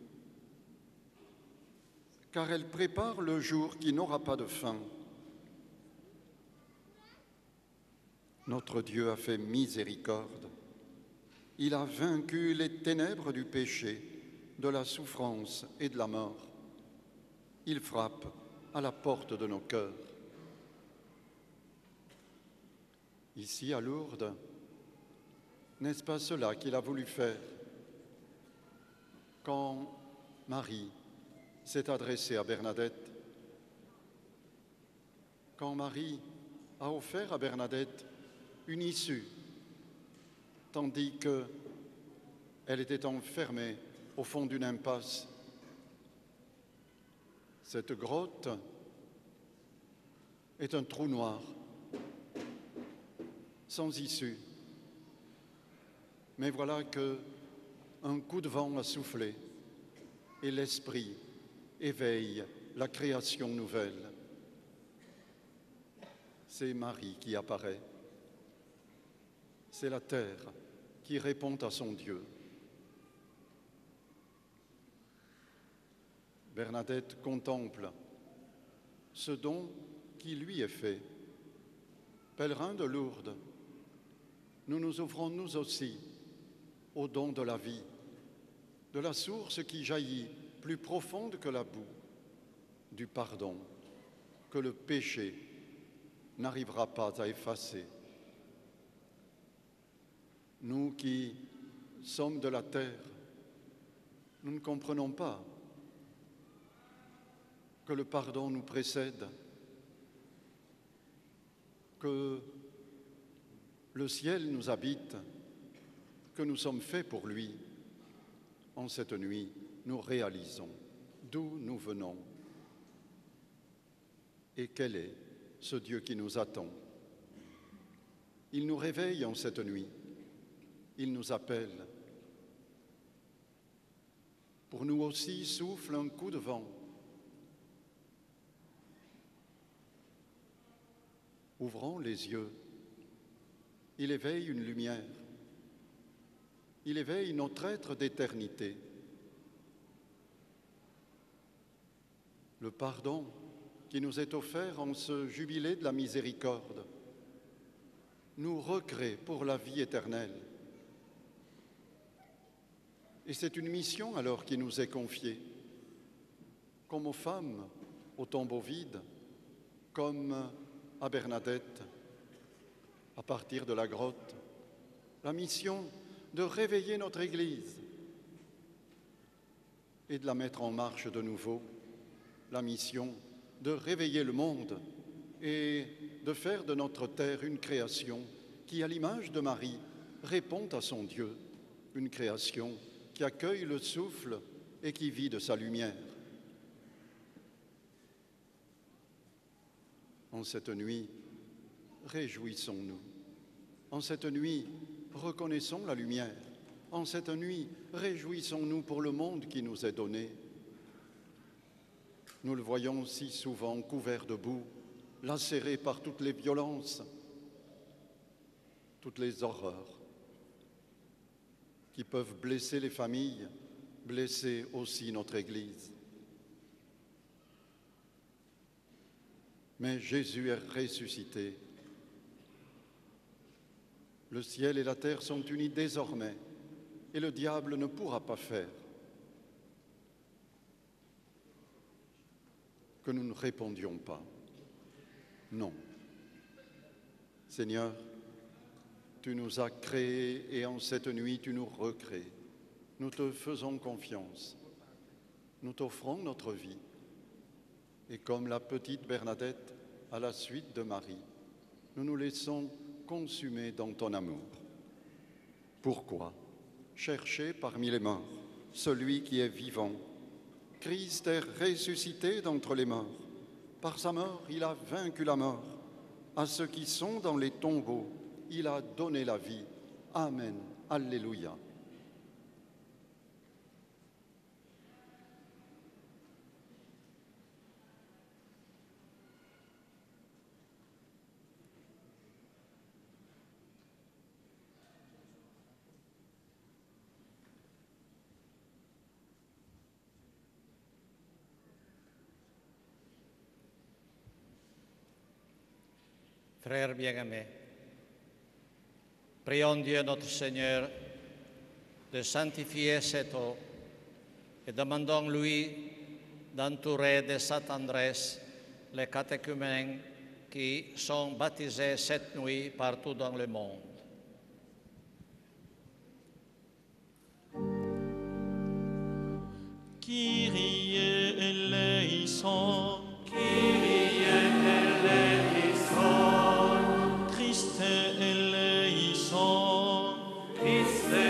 car elle prépare le jour qui n'aura pas de fin. Notre Dieu a fait miséricorde. Il a vaincu les ténèbres du péché, de la souffrance et de la mort. Il frappe à la porte de nos cœurs. Ici à Lourdes, n'est-ce pas cela qu'il a voulu faire quand Marie s'est adressée à Bernadette? Quand Marie a offert à Bernadette une issue, tandis qu'elle était enfermée au fond d'une impasse. Cette grotte est un trou noir, sans issue. Mais voilà qu'un coup de vent a soufflé et l'Esprit éveille la création nouvelle. C'est Marie qui apparaît. C'est la terre qui répond à son Dieu. Bernadette contemple ce don qui lui est fait. Pèlerin de Lourdes, nous nous ouvrons nous aussi au don de la vie, de la source qui jaillit plus profonde que la boue, du pardon que le péché n'arrivera pas à effacer. Nous qui sommes de la terre, nous ne comprenons pas que le pardon nous précède, que le ciel nous habite, que nous sommes faits pour lui. En cette nuit, nous réalisons d'où nous venons et quel est ce Dieu qui nous attend. Il nous réveille en cette nuit. Il nous appelle. Pour nous aussi souffle un coup de vent. Ouvrons les yeux. Il éveille une lumière. Il éveille notre être d'éternité. Le pardon qui nous est offert en ce jubilé de la miséricorde nous recrée pour la vie éternelle. Et c'est une mission alors qui nous est confiée, comme aux femmes au tombeau vide, comme à Bernadette, à partir de la grotte, la mission de réveiller notre Église et de la mettre en marche de nouveau, la mission de réveiller le monde et de faire de notre terre une création qui, à l'image de Marie, répond à son Dieu, une création qui accueille le souffle et qui vit de sa lumière. En cette nuit, réjouissons-nous. En cette nuit, reconnaissons la lumière. En cette nuit, réjouissons-nous pour le monde qui nous est donné. Nous le voyons si souvent couvert de boue, lacéré par toutes les violences, toutes les horreurs qui peuvent blesser les familles, blesser aussi notre Église. Mais Jésus est ressuscité. Le ciel et la terre sont unis désormais et le diable ne pourra pas faire que nous ne répondions pas. Non. Seigneur, tu nous as créés et en cette nuit tu nous recrées. Nous te faisons confiance. Nous t'offrons notre vie. Et comme la petite Bernadette, à la suite de Marie, nous nous laissons consumer dans ton amour. Pourquoi chercher parmi les morts celui qui est vivant? Christ est ressuscité d'entre les morts. Par sa mort, il a vaincu la mort. À ceux qui sont dans les tombeaux, il a donné la vie. Amen. Alléluia. Frères bien-aimés, prions Dieu notre Seigneur de sanctifier cette eau et demandons-lui d'entourer de sa tendresse les catéchumènes qui sont baptisés cette nuit partout dans le monde. Kyrie eleison, Kyrie eleison, Christe eleison, Christe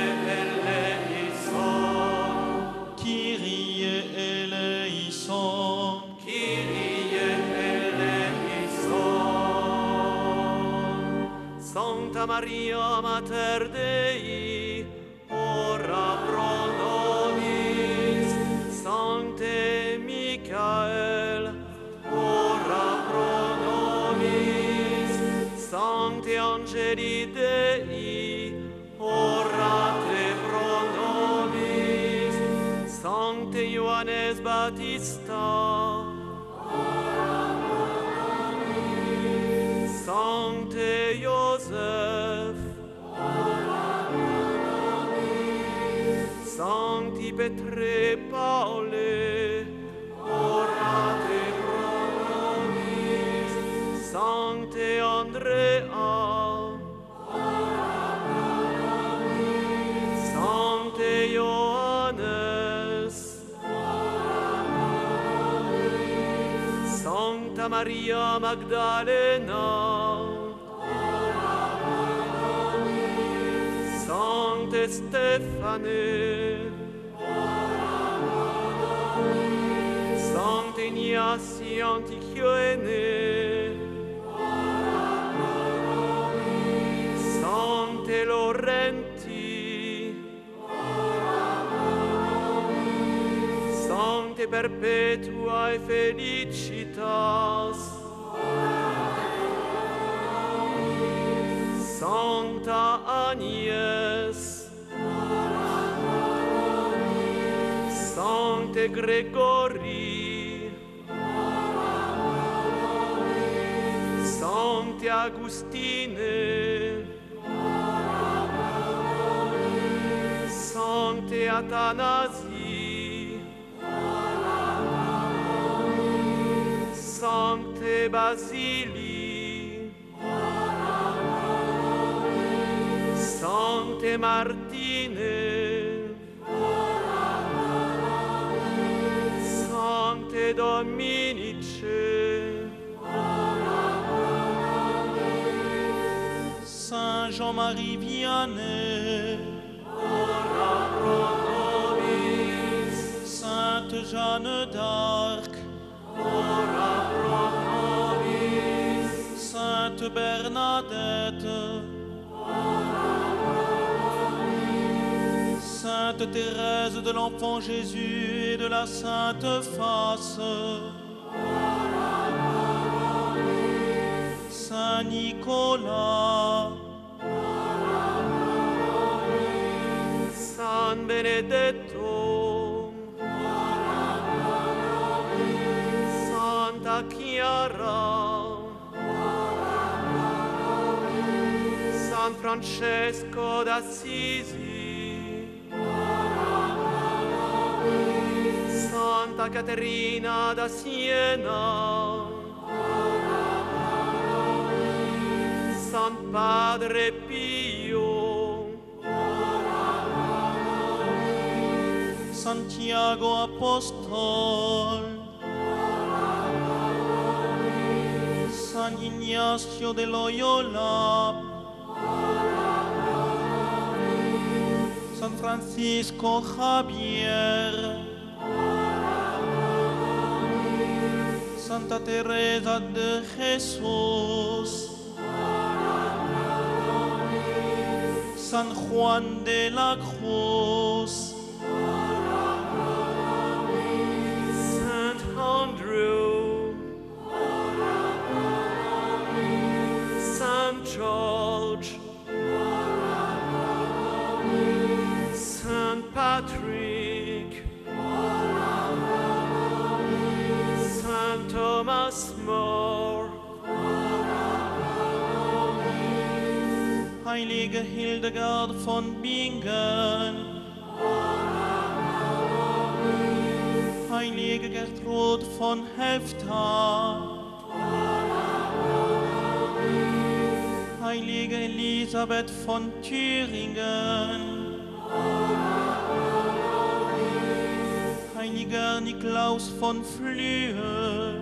eleison, Kyrie eleison, Kyrie eleison. Sancta Maria Mater Dei, ora pro nobis, Sancte Michael, ora pro nobis, Sancte Angeli Dei, orate pro nobis, Sancte Ioannes Battista, ora pro nobis, Sancte Joseph, ora pro nobis, Sancti Petre Paule, orate pro nobis, Sancte Andrea, ora pro nobis, Sancte Ioannes, ora pro nobis, Sancta Maria Magdalena, ora pro nobis, Sancte Stefane, Sancte Ignasi Antichione, Sancte Laurenti, Sancte Perpetua e Felicitas, Sancta Agnes, Sancte Gregori, Sancte Augustine, Sancte Athanasi, Sancte Basili, Sancte Martine, Sancte Dominice, Saint Jean-Marie Vianney, ora pro nobis, Sainte Jeanne d'Arc, ora pro nobis, Sainte Bernadette, Sainte Thérèse de l'Enfant Jésus et de la Sainte Face, Saint Nicolas, San Benedetto, Santa Chiara, San Francesco d'Assisi, Santa Caterina da Siena, San Padre Pio, Santiago Apostol, San Ignacio de Loyola, San Francisco Javier, Santa Teresa de Jesús, San Juan de la Cruz, Saint Andrew, Saint George, Saint Patrick, Saint Thomas More, Heilige Hildegard von Bingen, Heilige Gertrud von Helfta, Heilige Elisabeth von Thüringen, Heiliger Niklaus von Flühe,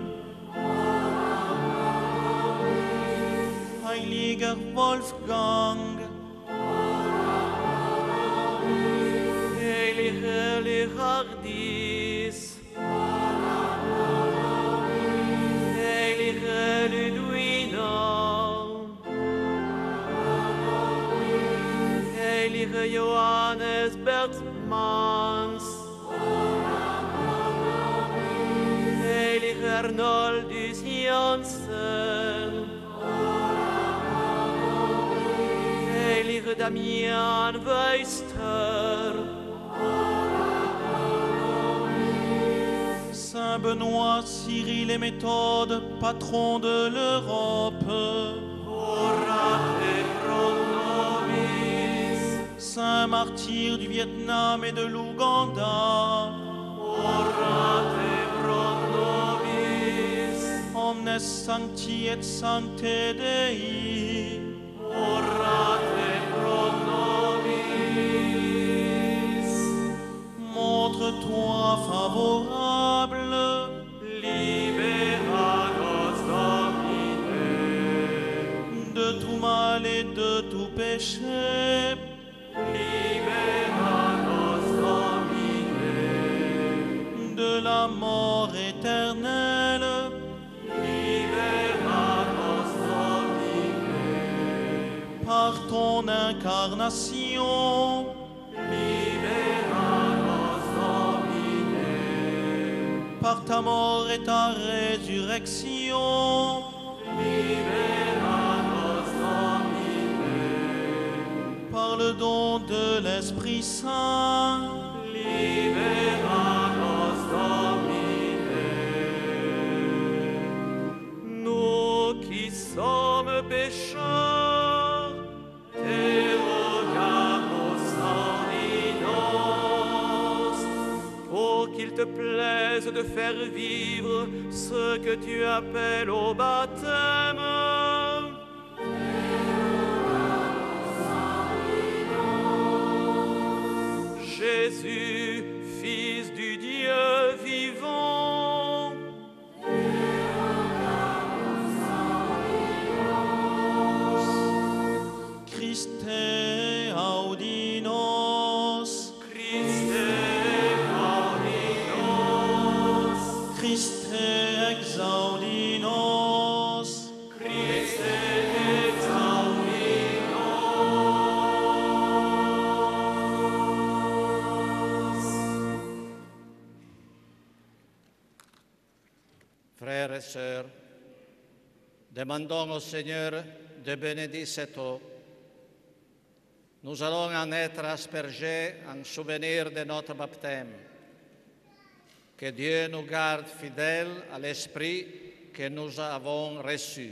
Heiliger Wolfgang, Heilige Lichardis, Heilige Ludwina, Heilige Johannes Bergmans, Heilige Arnoldus Janssen, Heilige Damian Weister, Saint Benoît, Cyril et Méthode, patron de l'Europe, orate pro nobis, Saint martyr du Vietnam et de l'Ouganda, orate pro nobis, omnes sancti et sancte Dei, orate pro nobis, montre-toi favorable, libera nos Domine, de tout mal et de tout péché, libera nos Domine, de la mort éternelle, libera nos Domine, par ton incarnation, libera nos Domine, par ta mort et ta résurrection, libera nos Domine, par le don de l'Esprit Saint, libera nos Domine. Nous qui sommes pécheurs, te rogamos ordinance, pour qu'il te plaise de faire vivre ce que tu appelles au baptême. Jésus, Fils du Dieu vivant, Christe audinos, Christe audinos, Christe exaudinos, Christe exaudinos. Frères et sœurs, demandons au Seigneur de bénir cette eau. Nous allons en être aspergés en souvenir de notre baptême. Que Dieu nous garde fidèles à l'Esprit que nous avons reçu.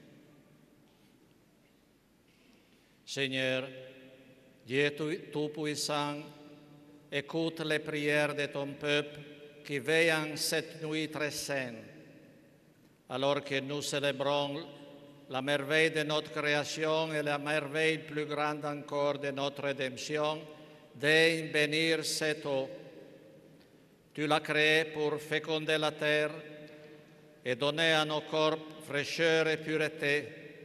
Seigneur, Dieu Tout-Puissant, écoute les prières de ton peuple qui veille en cette nuit très sainte, alors que nous célébrons la merveille de notre création et la merveille plus grande encore de notre rédemption, daigne bénir cette eau. Tu l'as créée pour féconder la terre et donner à nos corps fraîcheur et pureté.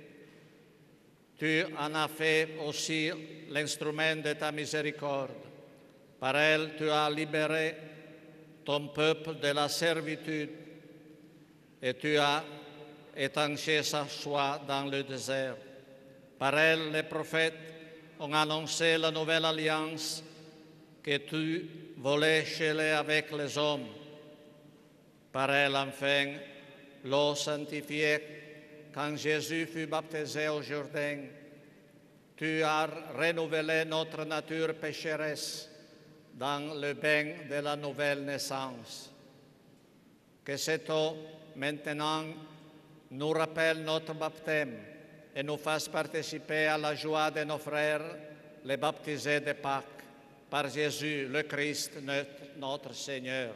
Tu en as fait aussi l'instrument de ta miséricorde. Par elle, tu as libéré ton peuple de la servitude et tu as étanché sa soie dans le désert. Par elle, les prophètes ont annoncé la nouvelle alliance que tu voulais sceller avec les hommes. Par elle, enfin, l'eau sanctifiée, quand Jésus fut baptisé au Jourdain, tu as renouvelé notre nature pécheresse dans le bain de la nouvelle naissance. Que cette eau, maintenant, nous rappelle notre baptême et nous fasse participer à la joie de nos frères, les baptisés de Pâques, par Jésus, le Christ, notre, notre Seigneur.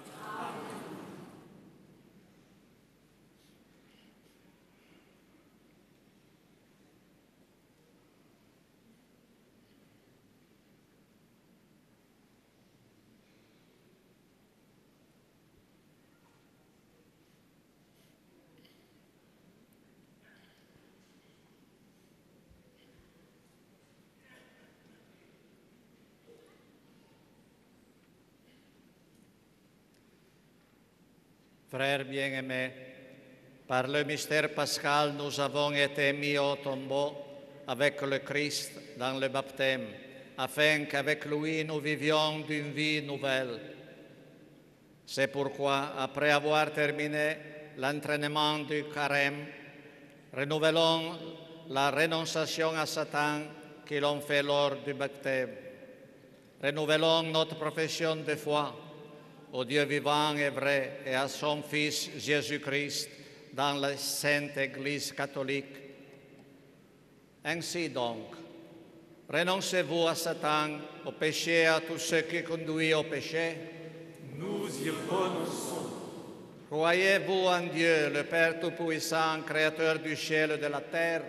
Frères bien-aimés, par le mystère pascal, nous avons été mis au tombeau avec le Christ dans le baptême, afin qu'avec lui nous vivions d'une vie nouvelle. C'est pourquoi, après avoir terminé l'entraînement du carême, renouvelons la renonciation à Satan que l'on fait lors du baptême. Renouvelons notre profession de foi au Dieu vivant et vrai et à son Fils Jésus-Christ dans la Sainte Église catholique. Ainsi donc, renoncez-vous à Satan, au péché et à tout ce qui conduit au péché. Nous y renonçons. Croyez-vous en Dieu, le Père Tout-Puissant, Créateur du ciel et de la terre?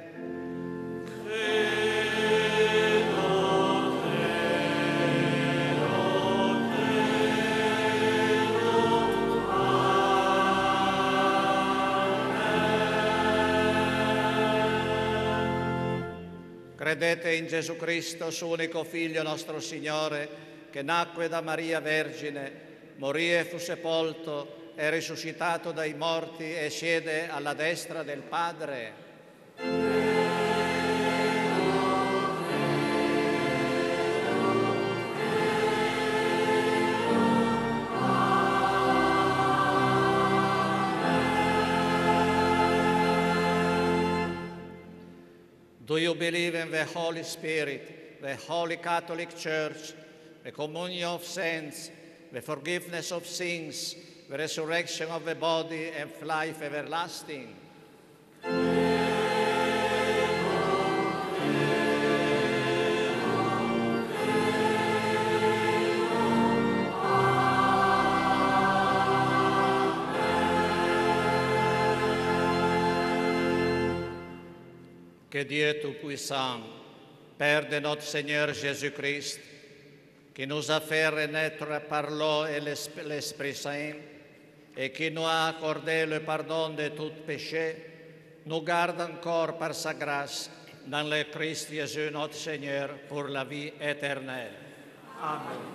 Credete in Gesù Cristo, suo unico Figlio, nostro Signore, che nacque da Maria Vergine, morì e fu sepolto, è risuscitato dai morti e siede alla destra del Padre. Do you believe in the Holy Spirit, the Holy Catholic Church, the communion of saints, the forgiveness of sins, the resurrection of the body, and life everlasting? Que Dieu Tout-Puissant, Père de notre Seigneur Jésus-Christ, qui nous a fait renaître par l'eau et l'Esprit Saint, et qui nous a accordé le pardon de tout péché, nous garde encore par sa grâce dans le Christ Jésus notre Seigneur pour la vie éternelle. Amen.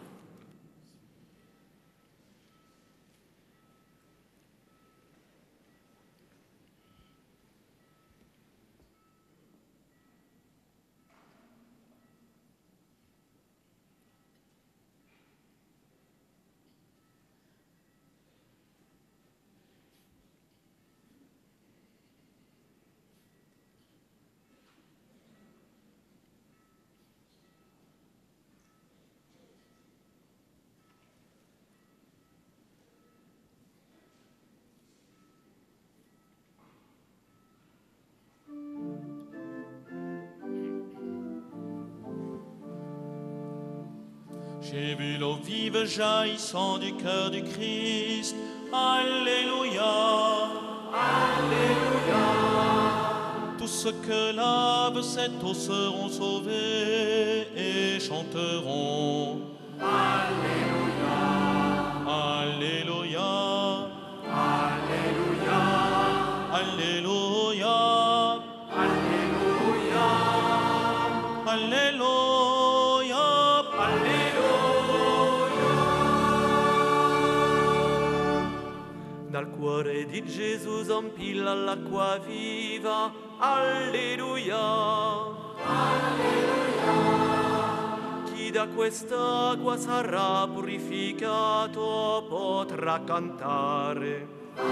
J'ai vu l'eau vive jaillissant du cœur du Christ. Alléluia. Alléluia. Tous ceux que lave cette eau seront sauvés et chanteront. Alléluia. Alléluia. Alléluia. Alléluia. Alléluia. Alléluia. Dal cuore di Gesù zampilla l'acqua viva, alleluia. Alleluia. chi da quest'acqua sarà purificato potrà cantare.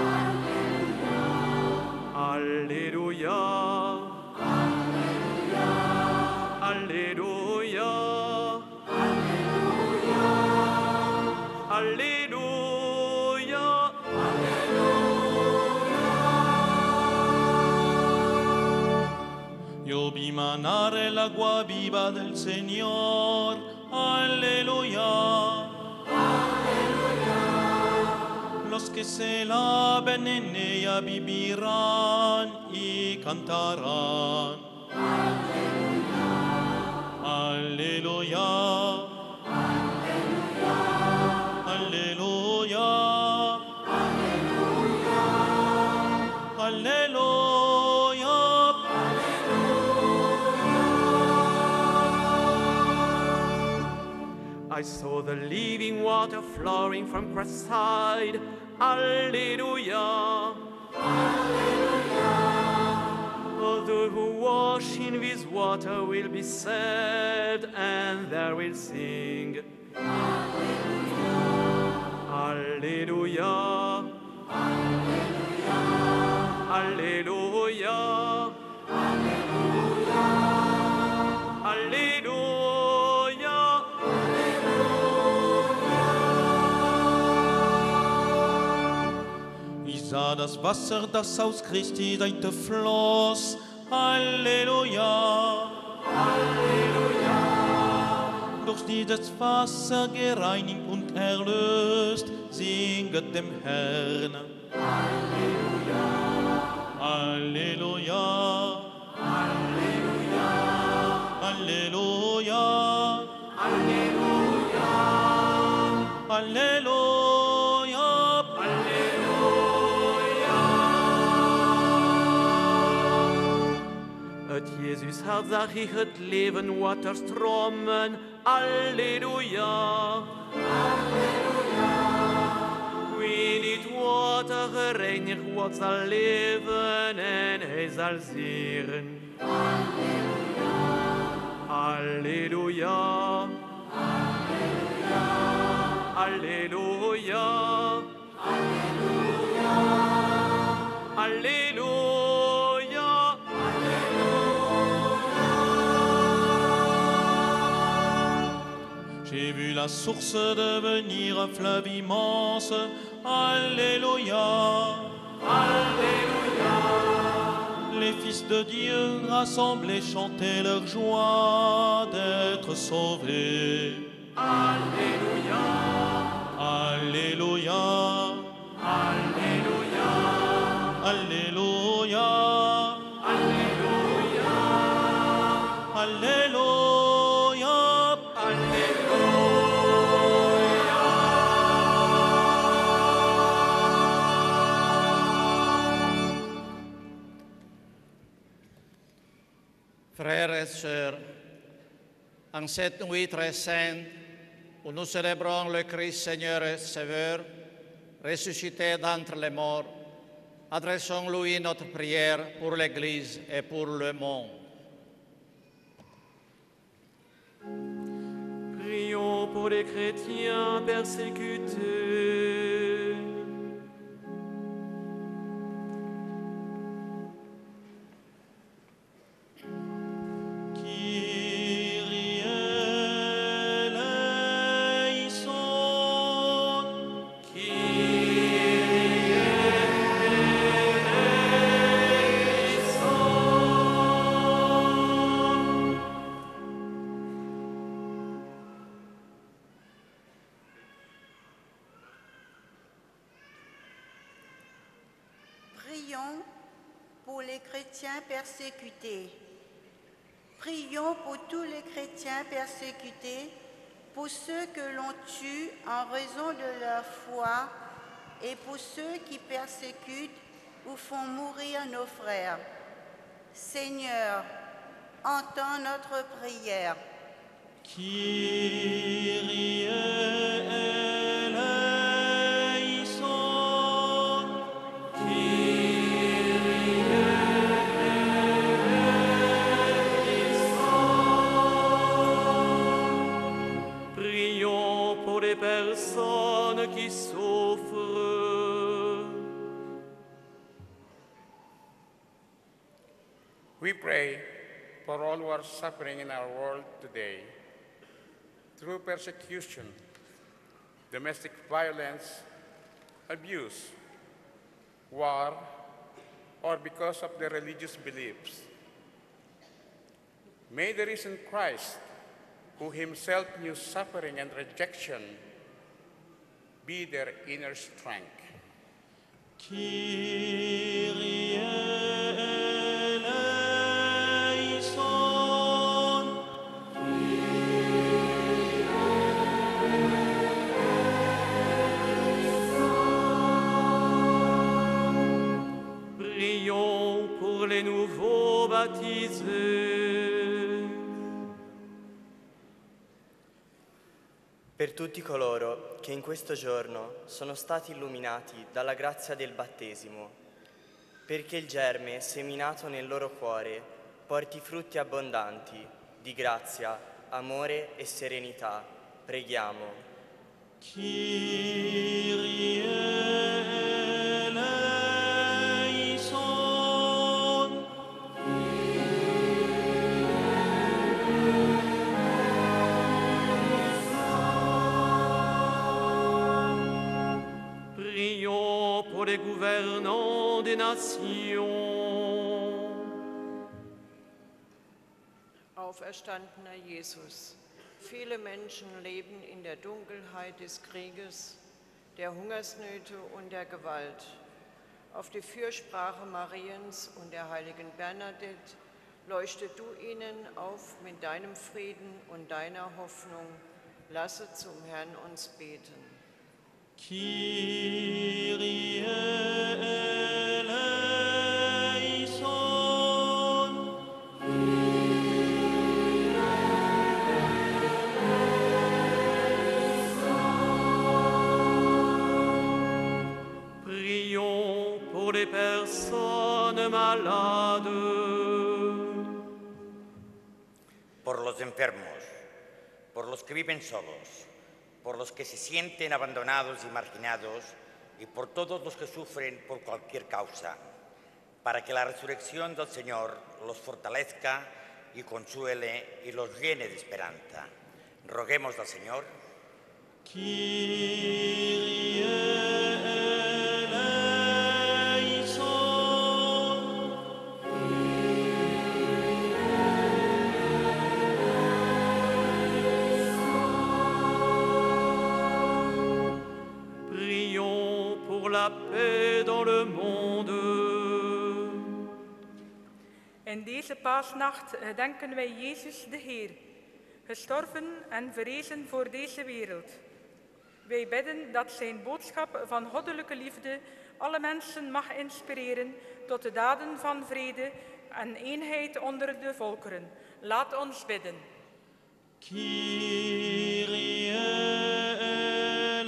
Alleluia. Alleluia. Alleluia. Alleluia. Alleluia. Yo vi manare l'agua viva del Señor. Aleluya. Aleluya. Los que se laven en ella vivirán y cantarán. Aleluya. Aleluya. Aleluya. Aleluya. Aleluya. I saw the living water flowing from Christ's side. Alleluia. Alleluia. All those who wash in this water will be saved, and they will sing. Alleluia. Alleluia. Alleluia. Alleluia. Alleluia. Sah das Wasser, das aus Christi Seite floss. Halleluja. Halleluja. Durch dieses Wasser gereinigt und erlöst, singet dem Herrn. Halleluja. Halleluja. Halleluja. Halleluja. Halleluja. Halleluja. Uit Jezus hart zag ik het leven water stromen. Alleluia. Alleluia. Wie niet water gereinigd wordt zal leven en hij zal zingen. Alleluia. Alleluia. Alleluia. Alleluia. Alleluia. J'ai vu la source devenir un fleuve immense. Alléluia. Alléluia. Les fils de Dieu rassemblés chantaient leur joie d'être sauvés. Alléluia. Alléluia. Alléluia. Alléluia. Alléluia. Alléluia. Frères et sœurs, en cette nuit très sainte, où nous célébrons le Christ Seigneur et Sauveur, ressuscité d'entre les morts, adressons-lui notre prière pour l'Église et pour le monde. Prions pour les chrétiens persécutés. Prions pour les chrétiens persécutés. Prions pour tous les chrétiens persécutés, pour ceux que l'on tue en raison de leur foi et pour ceux qui persécutent ou font mourir nos frères. Seigneur, entends notre prière. Kyrie eleison. qui souffrent. We pray for all who are suffering in our world today through persecution, domestic violence, abuse, war, or because of their religious beliefs. May the risen Christ, who himself knew suffering and rejection, be their inner strength. Kyrie eleison. Prions pour les nouveaux baptisés. Per tutti coloro che in questo giorno sono stati illuminati dalla grazia del battesimo, perché il germe seminato nel loro cuore porti frutti abbondanti di grazia, amore e serenità, preghiamo. Kyrie eleison. Prions pour les gouvernants des nations. Auferstandener Jesus, viele Menschen leben in der Dunkelheit des Krieges, der Hungersnöte und der Gewalt. Auf die Fürsprache Mariens und der heiligen Bernadette leuchte du ihnen auf mit deinem Frieden und deiner Hoffnung. Lasse zum Herrn uns beten. Kyrie eleison. Prions pour les personnes malades. Por los enfermos, por los que viven solos, por los que se sienten abandonados y marginados y por todos los que sufren por cualquier causa, para que la resurrección del Señor los fortalezca y consuele y los llene de esperanza. Roguemos al Señor. Kyrie eleison. La paix dans le monde. In deze paasnacht gedenken wij Jezus de Heer, gestorven en verrezen voor deze wereld. Wij bidden dat zijn boodschap van goddelijke liefde alle mensen mag inspireren tot de daden van vrede en eenheid onder de volkeren. Laat ons bidden. Kyrie eleison.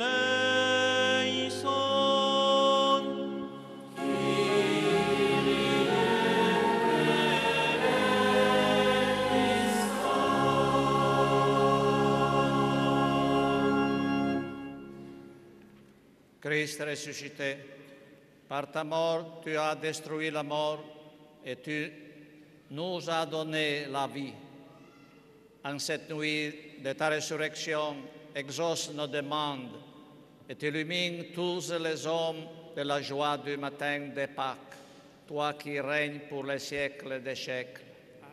Christ ressuscité, par ta mort, tu as détruit la mort et tu nous as donné la vie. En cette nuit de ta résurrection, exauce nos demandes et illumine tous les hommes de la joie du matin de Pâques, toi qui règnes pour les siècles des siècles.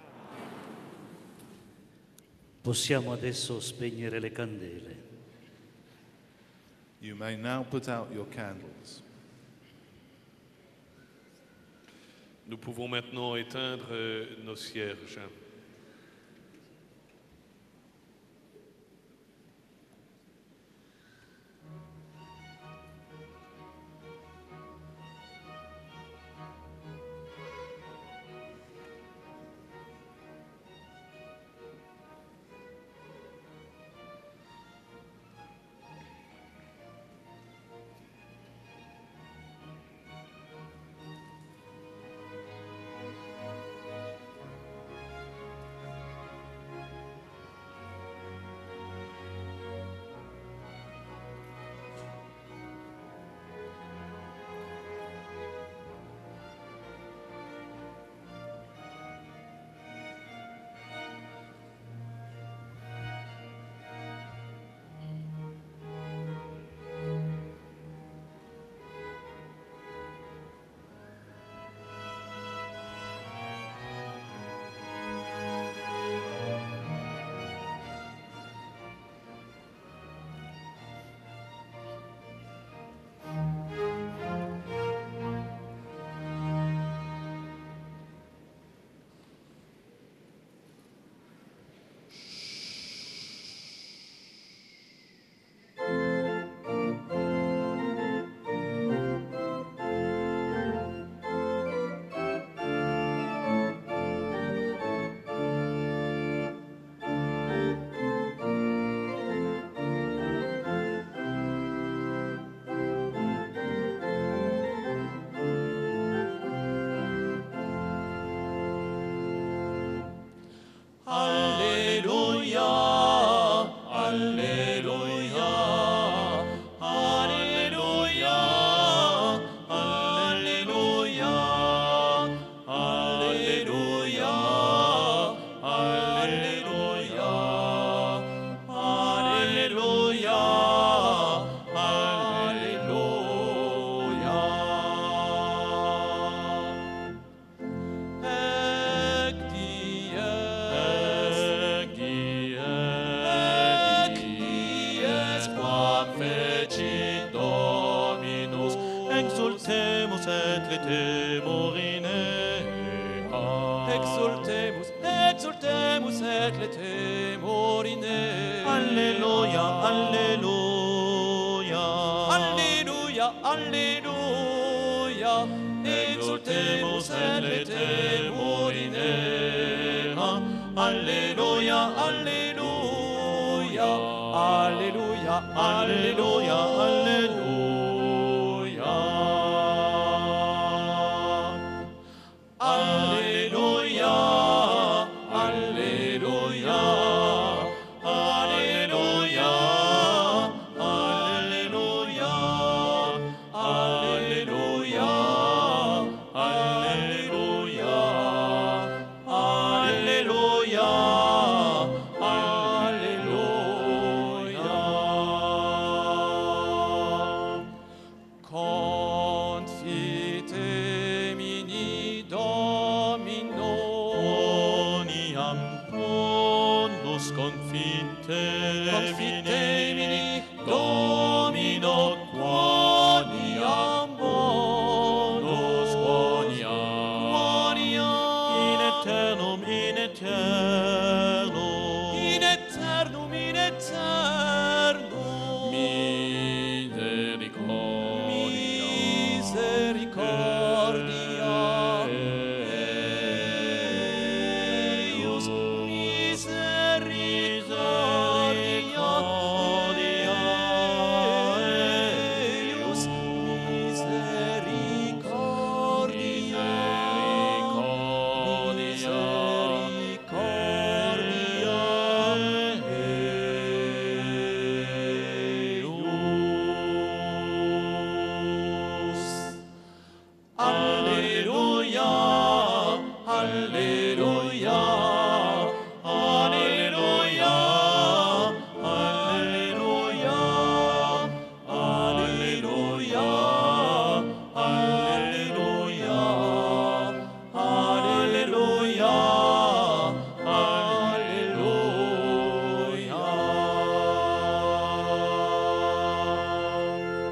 Possiamo adesso spegnere le candele. You may now put out your candles. Nous pouvons maintenant éteindre euh, nos cierges. et te morinea. Exultemus, exultemus et lete morine. Alleluia, alleluia. Alleluia, alleluia. Exultemus et lete morine. Alleluia, alleluia. Alleluia, alleluia, alleluia. Alleluia, alleluia. Alleluia, alleluia. Alleluia, alleluia. Alleluia, alleluia. Confitemini Domino. Quoniam bonus confitemini. Confitemini Domino, quoniam bonus, quoniam, quoniam, in eternum, in eternum, In eternum, in eternum. misericordia, Misericordia. Eius misericordia. Eius misericordia. Alleluia, alleluia, alleluia, alleluia, alleluia, alleluia, alleluia, alleluia.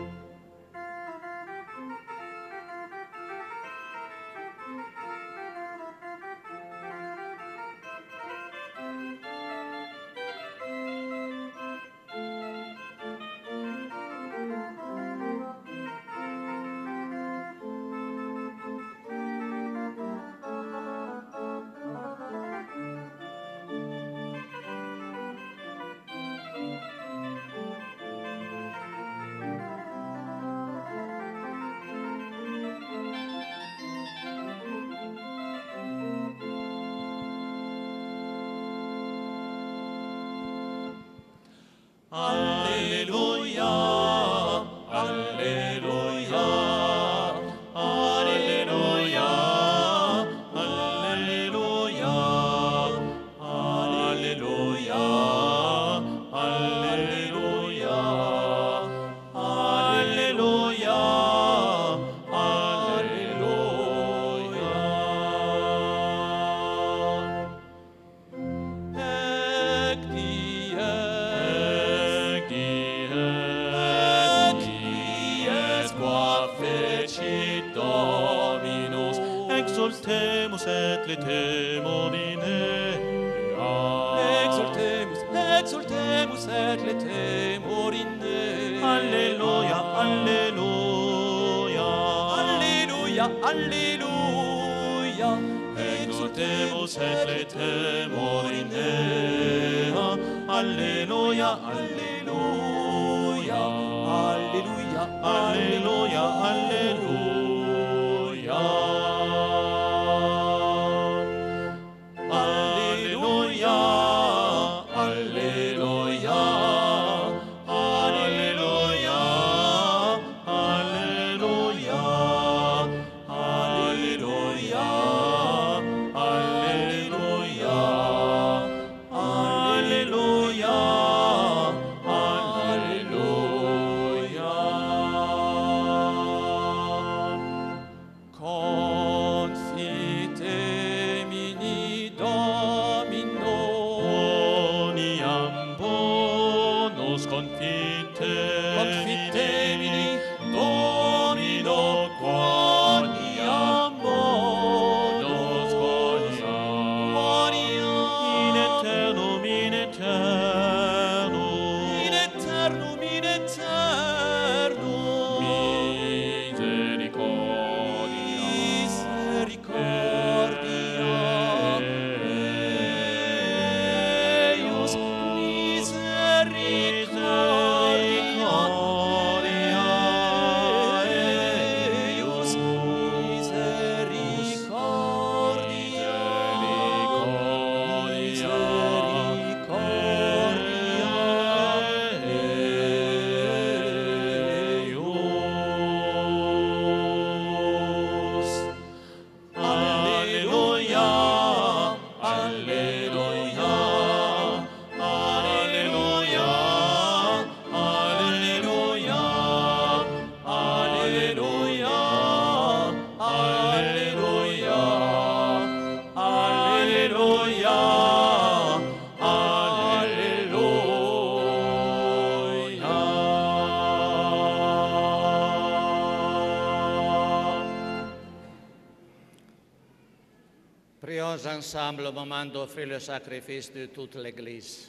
Alleluia, alleluia, alleluia, alleluia, alleluia, alleluia, alleluia, alleluia. Ec die, ec die, ec dies qua fecit Dominus, exultemus et letemus Dominea. Exultemus, exultemus et letemus Dominea. Alleluia, alleluia. Alleluia, alleluia. Exultemus et letemus Dominea. Alleluia, alleluia. Alleluia, Alleluia, alleluia. Alleluia, alleluia. Alleluia, alleluia. Alleluia, alleluia. Alleluia, alleluia. ensemble au moment d'offrir le sacrifice de toute l'Église.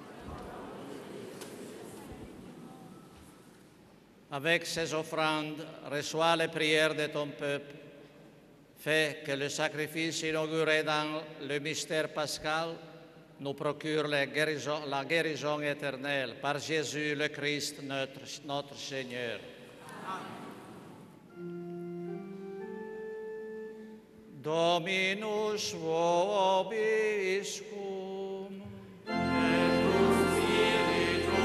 Avec ces offrandes, reçois les prières de ton peuple. Fais que le sacrifice inauguré dans le mystère pascal nous procure la guérison, la guérison éternelle par Jésus le Christ, notre, notre Seigneur. Dominus vobiscum. Et cum spiritu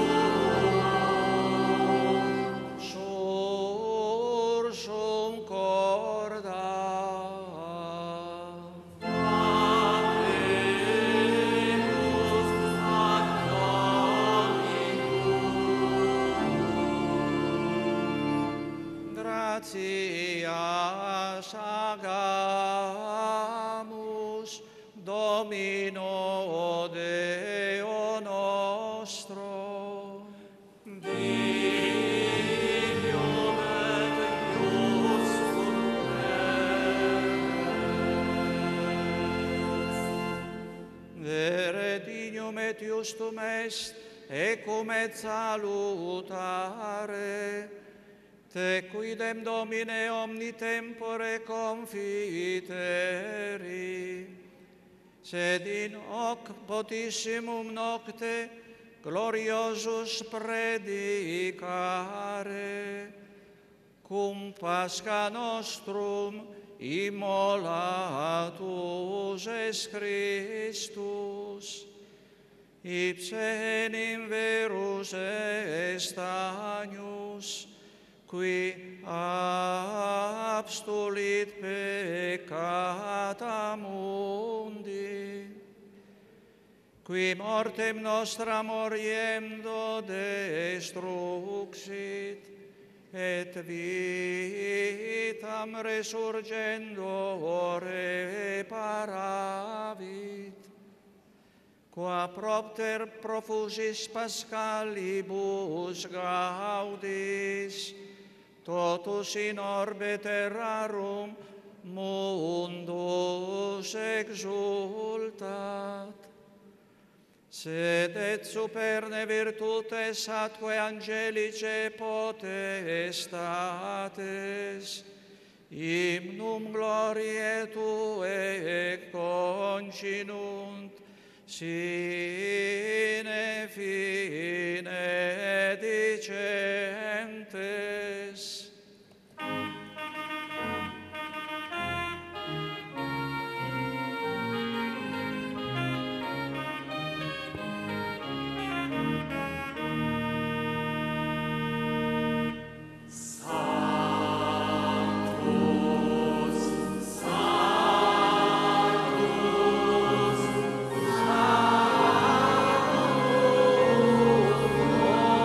tuo. Sursum corda. Gratias agamus, Domino Deo nostro. Dignum et iustum est. Vere dignum et iustum est, ecum et salutare, te quidem Domine omni tempore confiteri, sed in hoc potissimum nocte gloriosus predicare, cum Pascha nostrum immolatus est Christus, ipse enim verus est agnus, qui abstulit peccata mundi, qui mortem nostra moriendo destruxit, et vitam resurgendo reparavit, qua propter profusis pascalibus gaudis, totus in orbe terrarum mundus exultat. Sed et superne virtutes atque angelice potestates, hymnum gloriae tuae continunt, sine fine dicentes. Sanctus, Sanctus,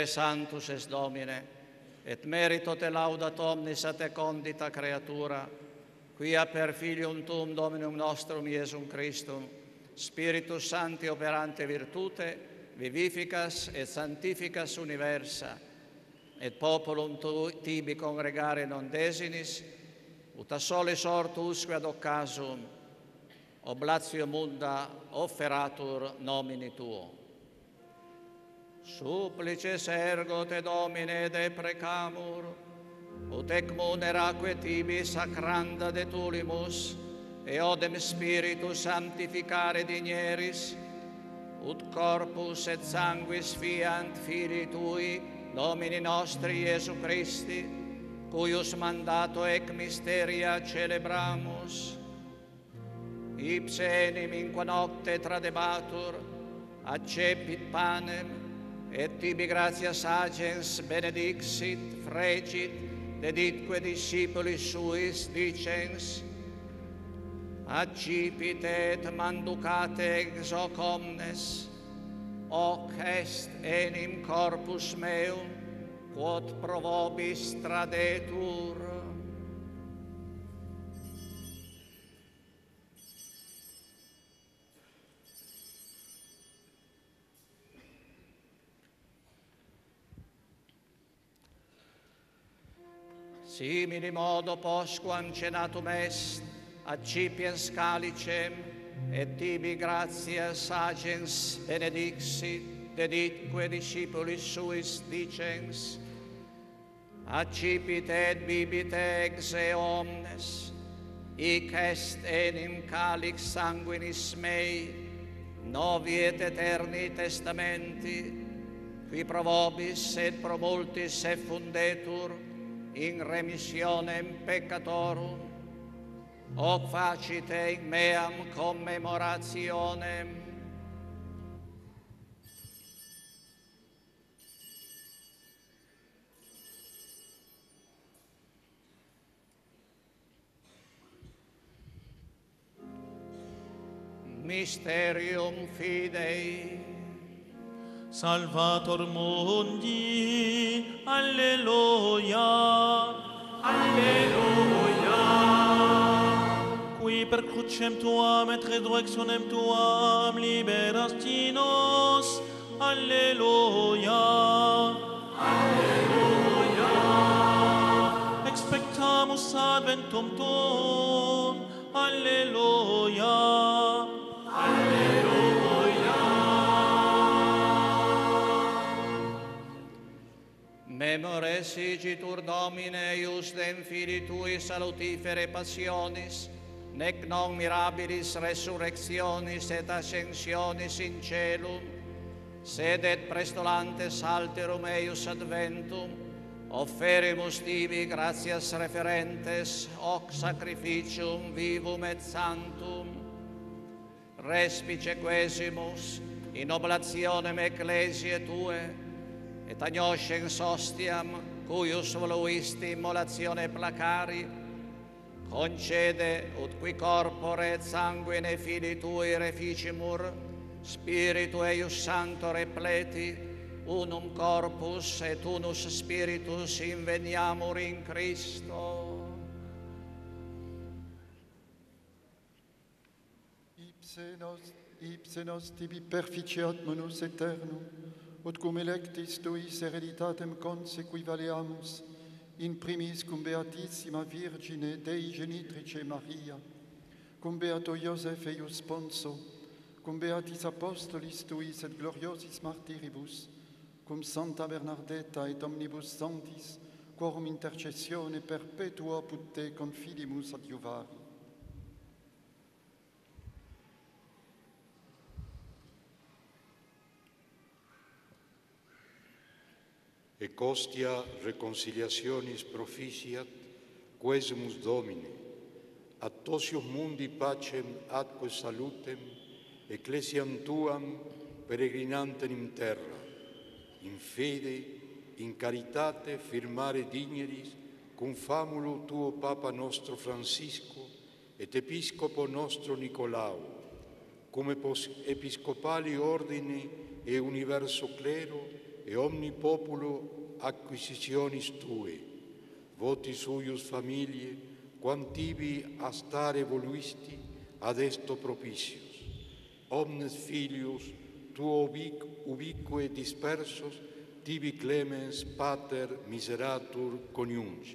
Spere Sanctus es Domine, et merito te laudat omnis a te condita creatura, quia per Filium Tuum Dominum nostrum Iesum Christum, Spiritus Sancti operante virtute, vivificas et sanctificas universa, et populum tu, tibi congregare non desinis, ut a solis ortusque ad occasum, oblatio munda offeratur nomini Tuo. Supplices ergo te Domine deprecamur, ut ec muneraque tibi sacranda de tulimus, e odem Spiritus sanctificare digneris, ut corpus et sanguis fiant Filii Tui, Domini nostri Iesu Christi, cuius mandato ec mysteria celebramus. Ipse enim in qua nocte tradebatur, accepit panem, et tibi gratias agens benedixit, fregit, deditque discipulis suis, dicens, accipit et manducate ex hoc omnes, hoc est enim corpus meum, quod pro vobis tradetur. Simili modo posquam cenatum est, accipiens calicem, et tibi gratias agens benedixit, deditque discipulis suis, dicens, accipit et bibit ex e omnes, hic est enim calix sanguinis mei, novi et eterni testamenti, qui pro vobis et pro multis effundetur, in remissionem peccatorum, hoc facite in meam commemorationem. Mysterium Fidei. Salvator mundi, alleluia, alleluia. Qui per crucem tuam et resurrectionem tuam liberasti nos, alleluia, alleluia. Expectamus adventum tuum, alleluia, alleluia. Memores igitur Domine iusdem Filii Tui salutifere passionis, nec non mirabilis resurrectionis et ascensionis in celum, sed et prestolantes alterum eius adventum, offerimus tibi gratias referentes hoc sacrificium vivum et sanctum, respice quesimus in oblationem ecclesiae Tue, et agnoscens ostiam, cuius voluisti immolatione placari, concede ut qui corpore et sanguine Filii Tui reficimur, Spiritu eius Sancto repleti, unum corpus et unus Spiritus inveniamur in Christo. Ipse nos, ipse nos tibi perficiat manus aeternum, ut cum electis tuis hereditatem consequivaleamus, in primis cum Beatissima Virgine Dei Genitrice Maria, cum Beato Iosef eius Sponso, cum Beatis Apostolis tuis et gloriosis martiribus, cum Santa Bernardetta et omnibus sanctis, quorum intercessione perpetua put te confidimus adiuvari. Ec hostia reconciliationis proficiat, quesumus Domine, ad tosius mundi pacem atque salutem, ecclesiam Tuam peregrinantem in terra, in fede, in caritate firmare digneris, cum famulo Tuo Papa nostro Francisco, et Episcopo nostro Nicolau, cum episcopali ordine e universo clero, e omni populo acquisitionis tue, voti suius familie, quantivi a stare voluisti ad esto propitius. Omnes filius tuo ubic, ubique dispersos, tibi clemens pater miseratur coniunge.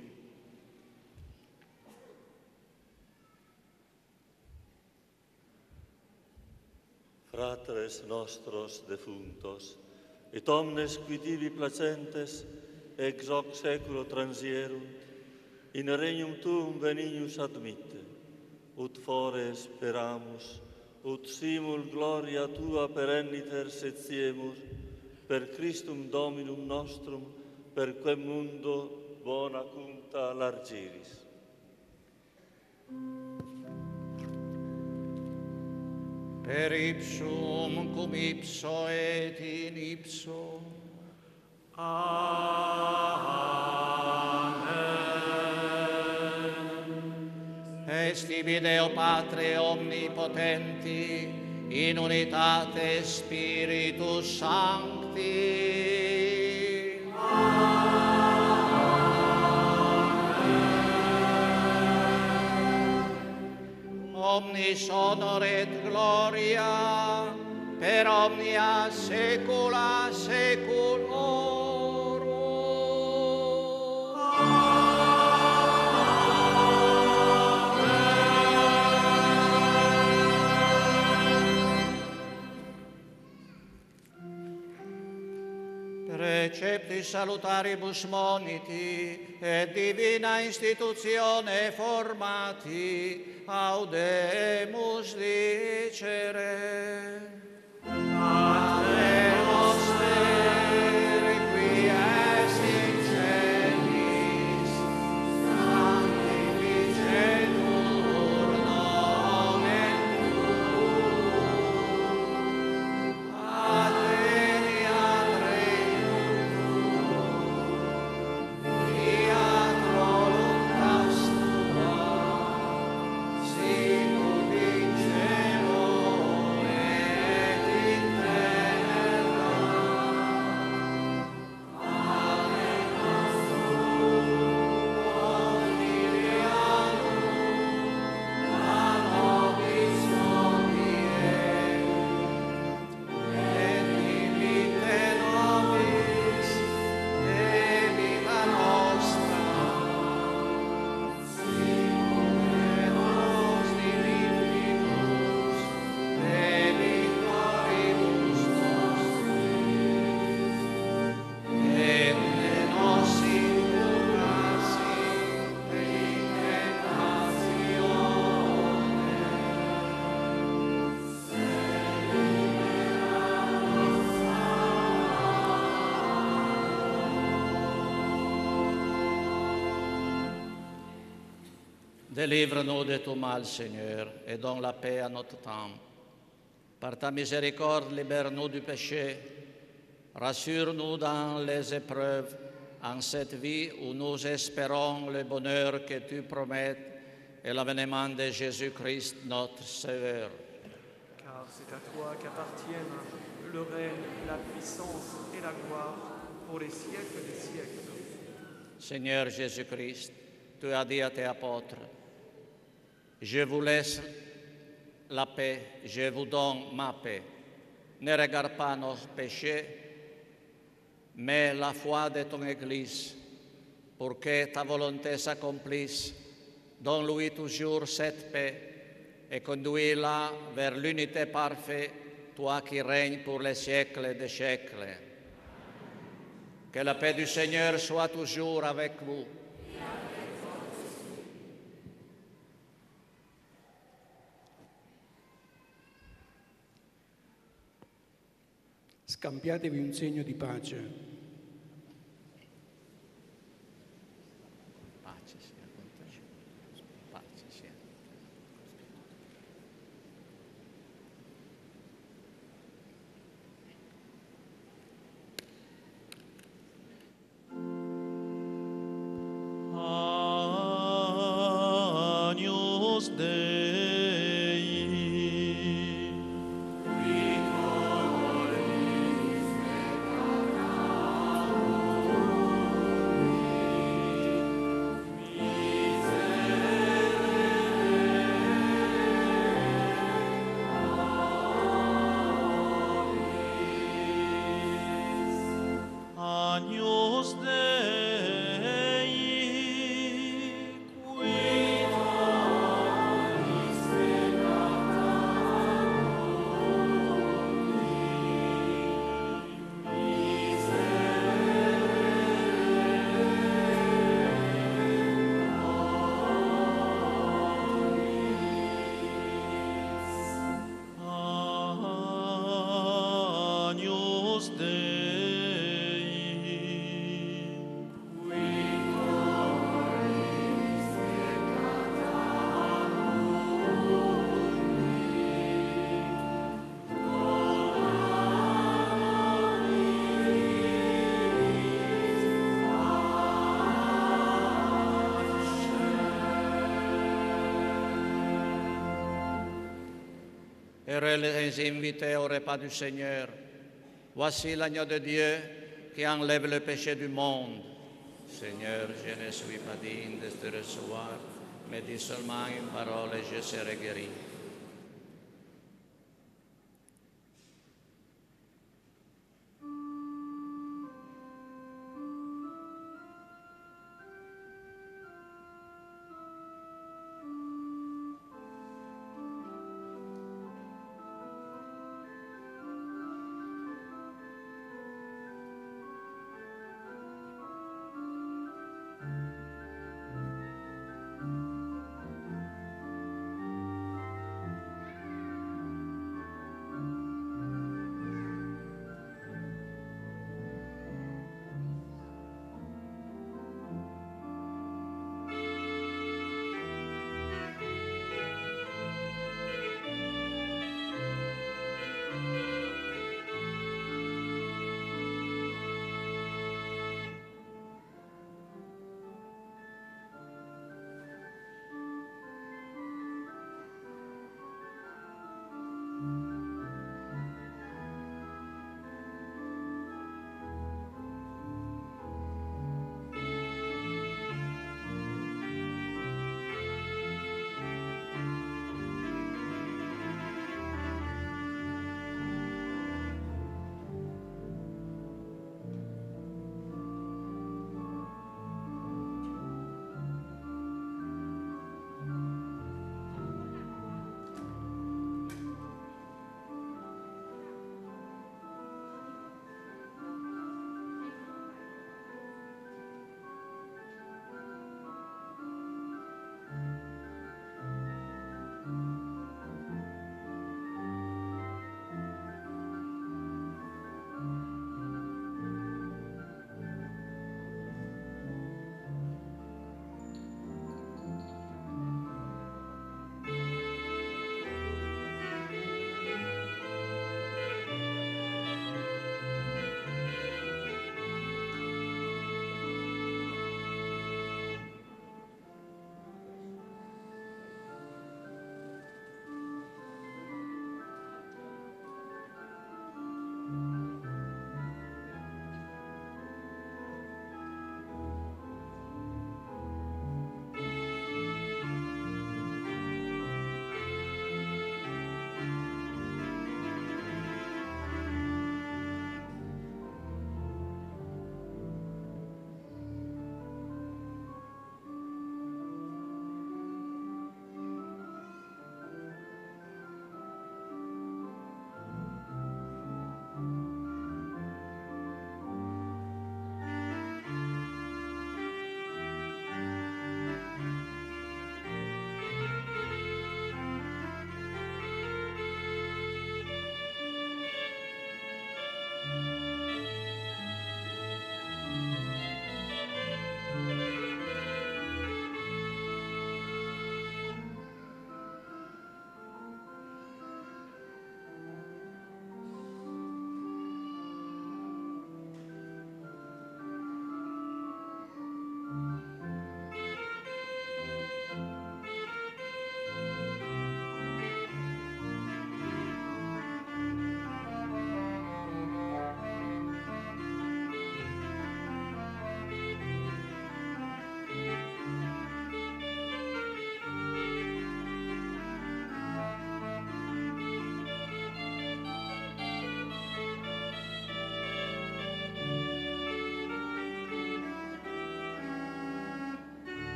Fratres nostros defuntos, et omnes qui tibi placentes, ex hoc seculo transierunt, in regnum tuum benignus admitte, ut fore speramus, ut simul gloria tua perenniter setiemus, per Christum Dominum nostrum, per quem mundo bona cunta largiris. Per ipsum cum ipso et in ipso. Amen. Est ibi Deo Patre omnipotenti, in unitate Spiritus Sancti. Omnis honor et gloria per omnia saecula saeculorum. Preceptis salutaribus moniti et divina institutione formati, audemus dicere. Pater noster, qui es in celis, sanctificetur nomen tuum, adveniat regnum tuum, fiat voluntas tua, sicut in cielo et in terra. Panem nostrum quotidianum da nobis hodie, et dimitte nobis debita nostra, sicut et nos dimittimus debitoribus nostris, et ne nos inducas in tentatione, sed libera nos Délivre-nous de tout mal, Seigneur, et donne la paix à notre temps. Par ta miséricorde, libère-nous du péché. Rassure-nous dans les épreuves, en cette vie où nous espérons le bonheur que tu promets et l'avènement de Jésus-Christ, notre Sauveur. Car c'est à toi qu'appartiennent le règne, la puissance et la gloire pour les siècles des siècles. Seigneur Jésus-Christ, tu as dit à tes apôtres, je vous laisse la paix, je vous donne ma paix. Ne regarde pas nos péchés, mais la foi de ton Église, pour que ta volonté s'accomplisse. Donne-lui toujours cette paix et conduis-la vers l'unité parfaite, toi qui règnes pour les siècles des siècles. Que la paix du Seigneur soit toujours avec vous. Scambiatevi un segno di pace. Pace sia con te. Pace sia. Agnus Dei, qui et les inviter au repas du Seigneur. Voici l'agneau de Dieu qui enlève le péché du monde. Seigneur, je ne suis pas digne de te recevoir, mais dis seulement une parole et je serai guéri.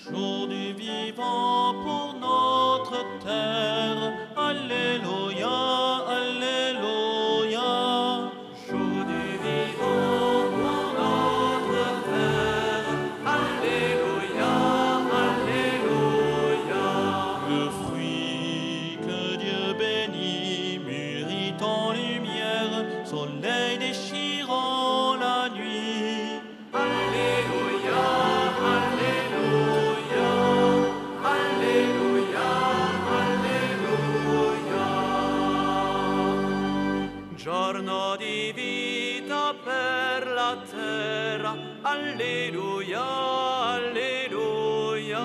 Jour du vivant pour notre terre. Alléluia, Alléluia. Jour du vivant pour notre terre. Alléluia, Alléluia. Le fruit que Dieu bénit mûrit en lumière, soleil déchirant la nuit. Alléluia, Alléluia, Alléluia, Alléluia. Giorno di vita per la terra. Alleluia, Alleluia.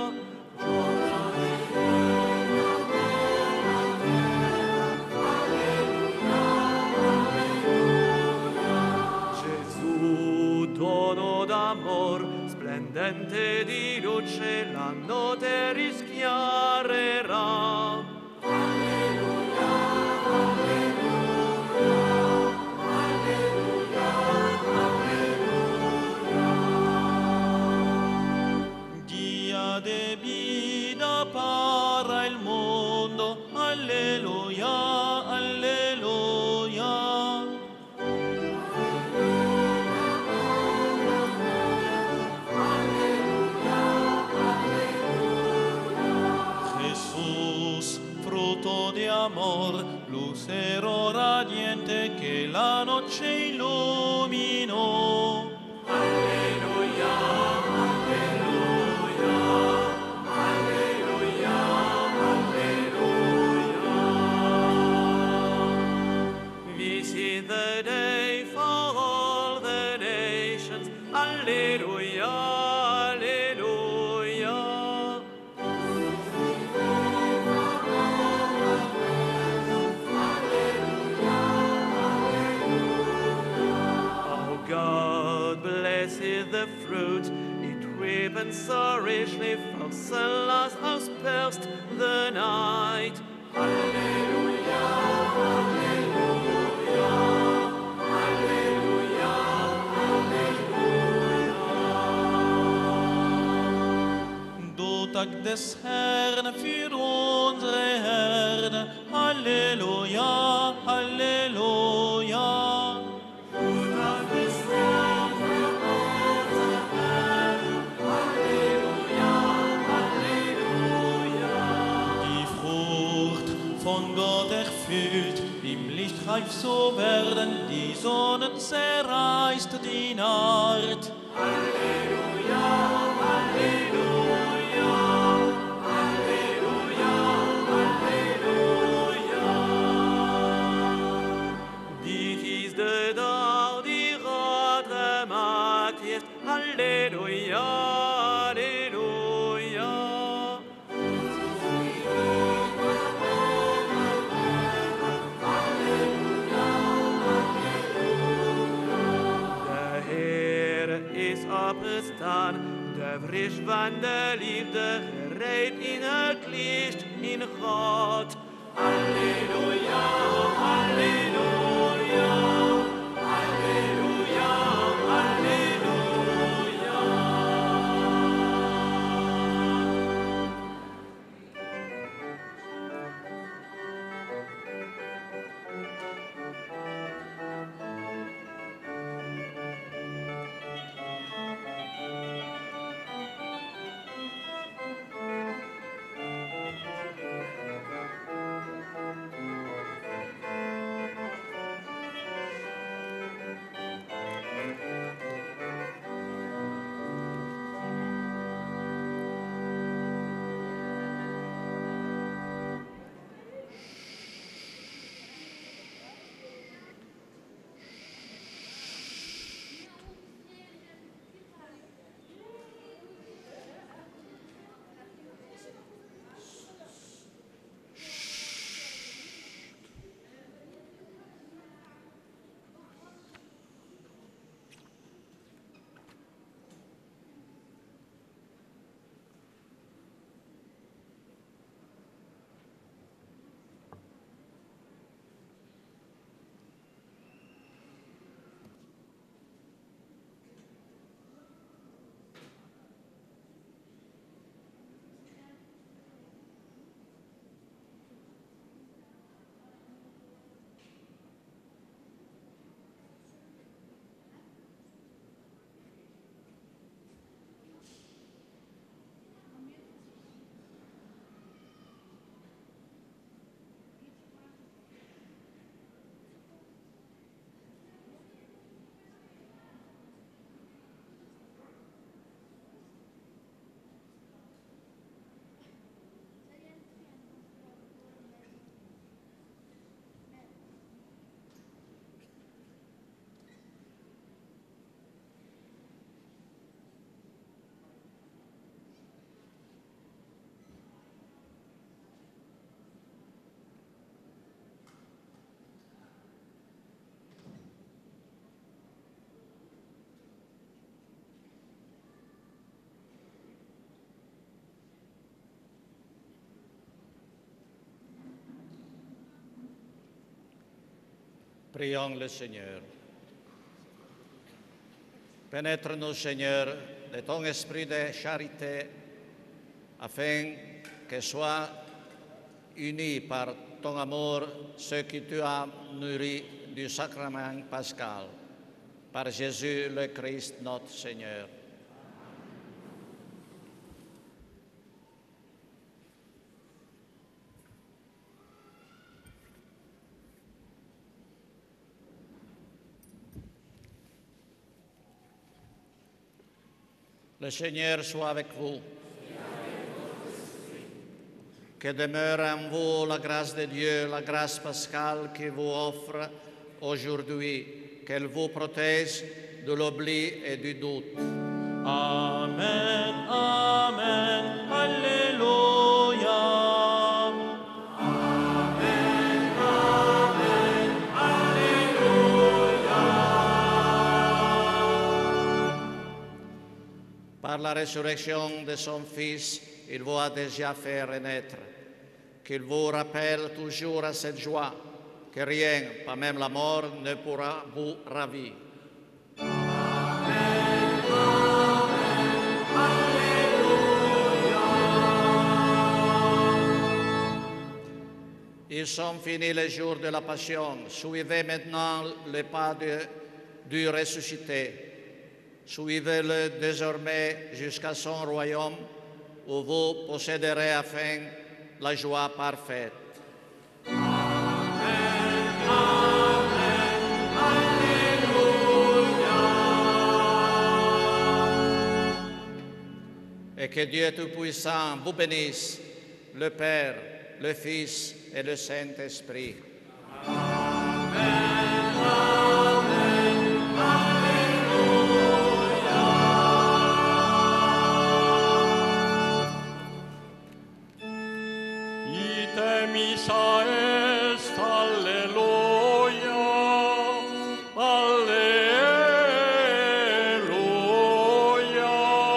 Gesù, dono d'amor, splendente di luce, la notte rischiarerà. Alleluia, Alleluia, Alleluia, Alleluia. Dia de vida para il mondo. Alleluia, Alleluia. Jesús, fruto de amor, lucero radiante que la noche iluminó. Alleluia, Alleluia, Alleluia, Alleluia. This is the day for all the nations. Alleluia, Alleluia. Oh, God blesses the fruit, it ripened so richly, for Salah's house pierced the night. Alleluia, Alleluia, Alleluia, Alleluia. Du Tag des Herrn für unsere Herde. Halleluja, Halleluja. Du Tag des Herrn für unsere Herde. Halleluja, Halleluja. Die Frucht von Gott erfüllt, im Lichtreif so werden, die Sonne zerreißt die Nacht. Halleluja, Halleluja, Halleluja, Halleluja. Dit is de dag die God gemaakt heeft. Halleluja, Halleluja. De Heer is opgestaan, de fris van de liefde gereed in het licht in God. Halleluja, Halleluja, Halleluja, Halleluja. Prions le Seigneur. Pénètre-nous, Seigneur, de ton esprit de charité, afin que soient unis par ton amour ceux que tu as nourris du sacrement pascal. Par Jésus le Christ, notre Seigneur. Le Seigneur soit avec vous. Que demeure en vous la grâce de Dieu, la grâce pascale qu'il vous offre aujourd'hui, qu'elle vous protège de l'oubli et du doute. Amen, Amen, Alléluia. Amen, Amen, Alléluia. Par la résurrection de son Fils, il vous a déjà fait renaître. Qu'il vous rappelle toujours à cette joie, que rien, pas même la mort, ne pourra vous ravir. Ils sont finis les jours de la Passion. Suivez maintenant les pas de, du ressuscité. Suivez-le désormais jusqu'à son royaume, où vous posséderez enfin la joie parfaite. Et que Dieu Tout-Puissant vous bénisse, le Père, le Fils et le Saint-Esprit. Missa est, Alleluia, Alleluia.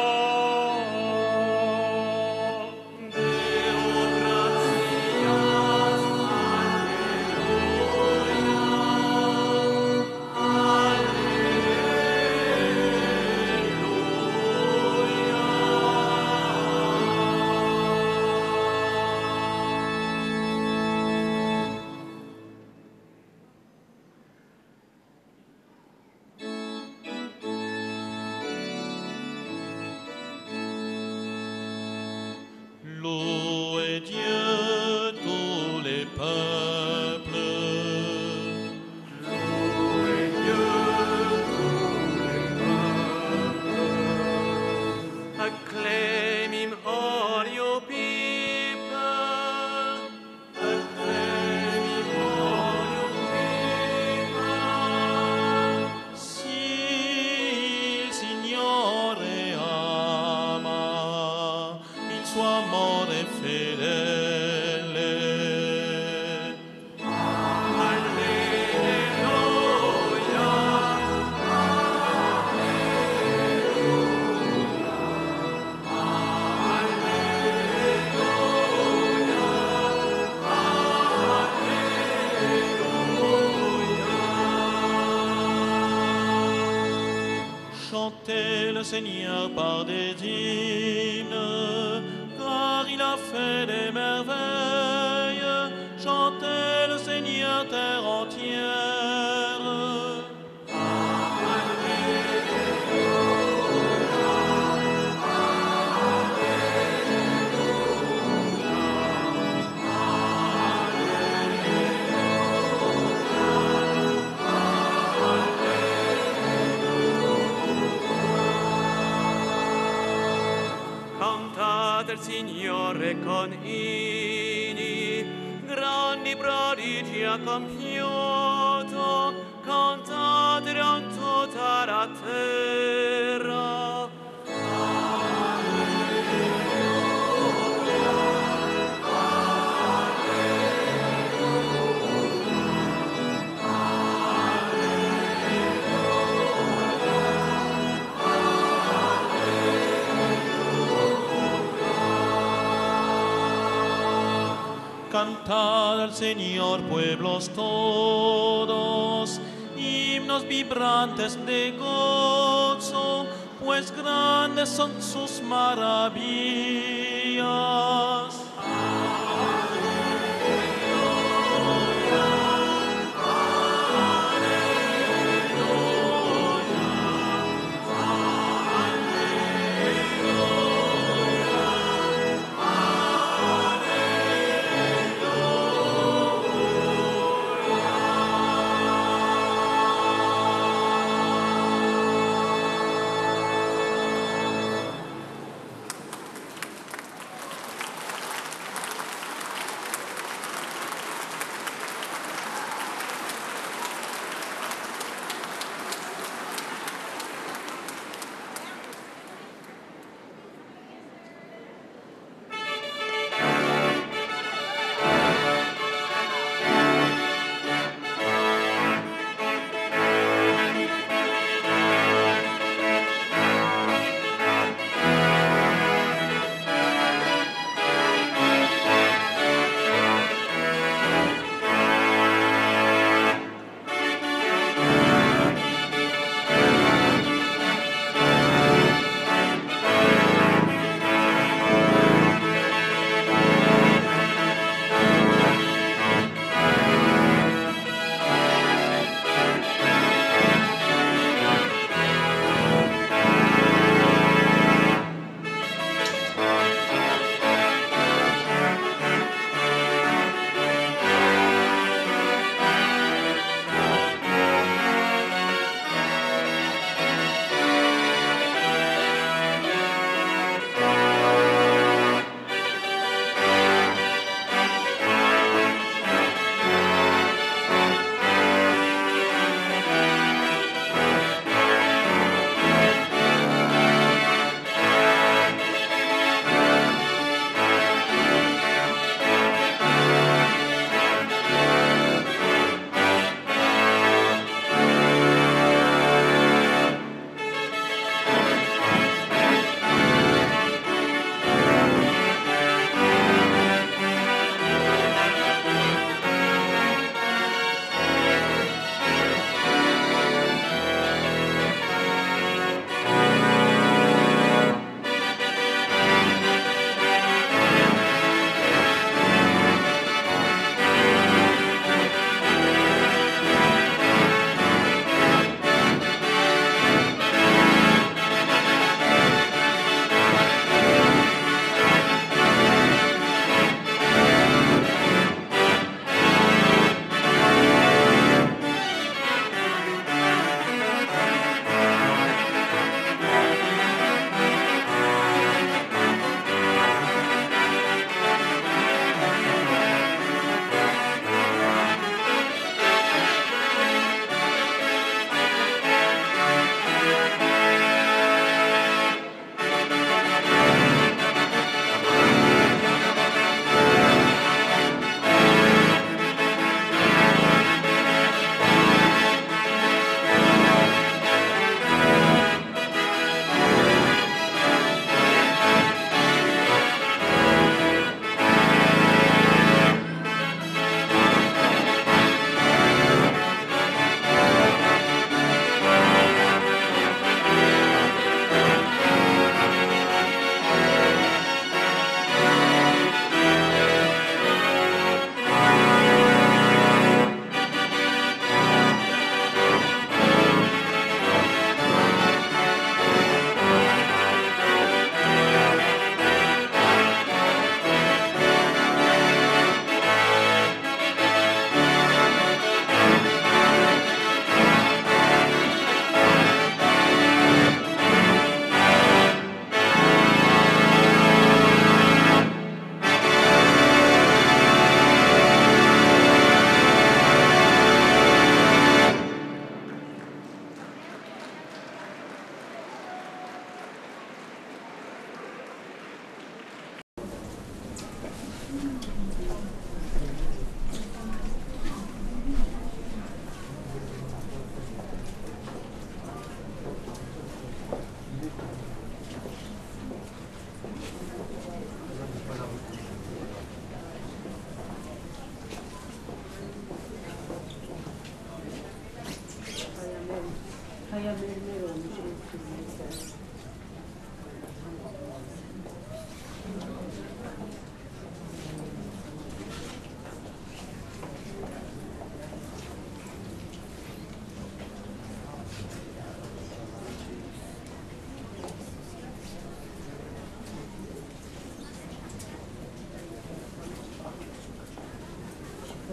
Deo gratias, Louez Dieu tous les peuples. Louez Dieu tous les peuples. Acclaim him, all you people. Acclaim him, all you people. Si il Signore ama, il suo amore fedele. Alleluia, chantez le Seigneur par des hymnes, car il a fait des merveilles. Chantez le Seigneur terre entière. Cantate il Signore con inni, grandi prodigi ha compiuto, cantate in tutta la terra. cantad al Señor pueblos todos, himnos vibrantes de gozo, pues grandes son sus maravillas.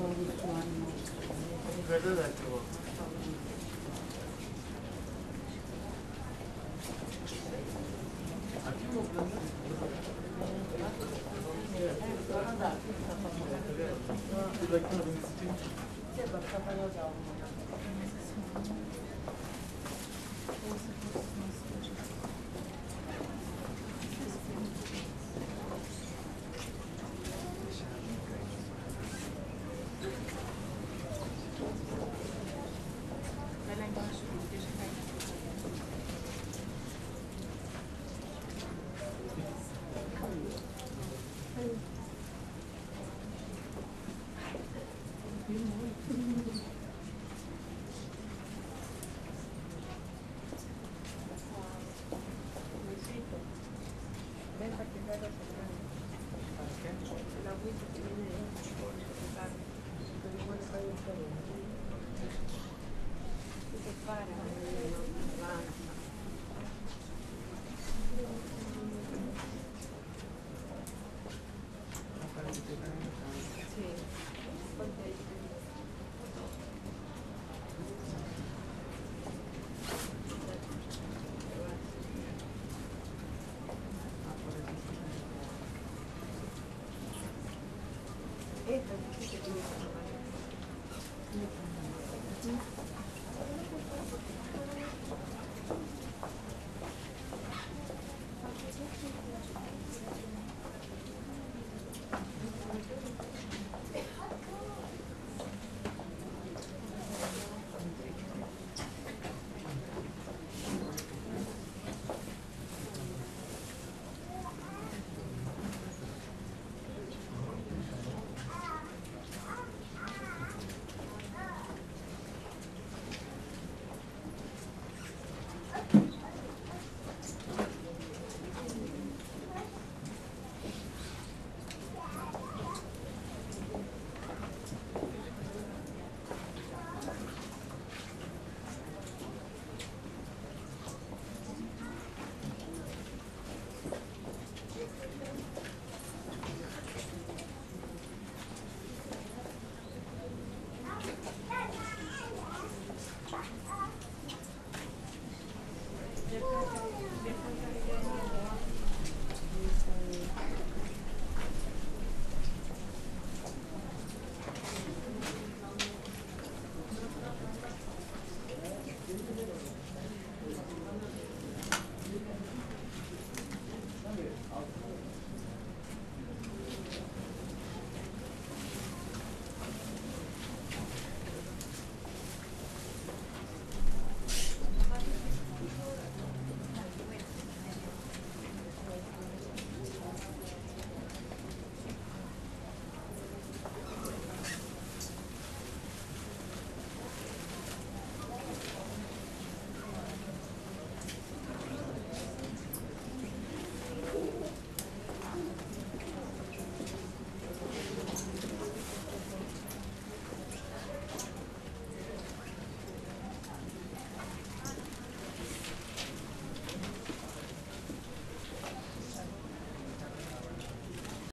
Thank you.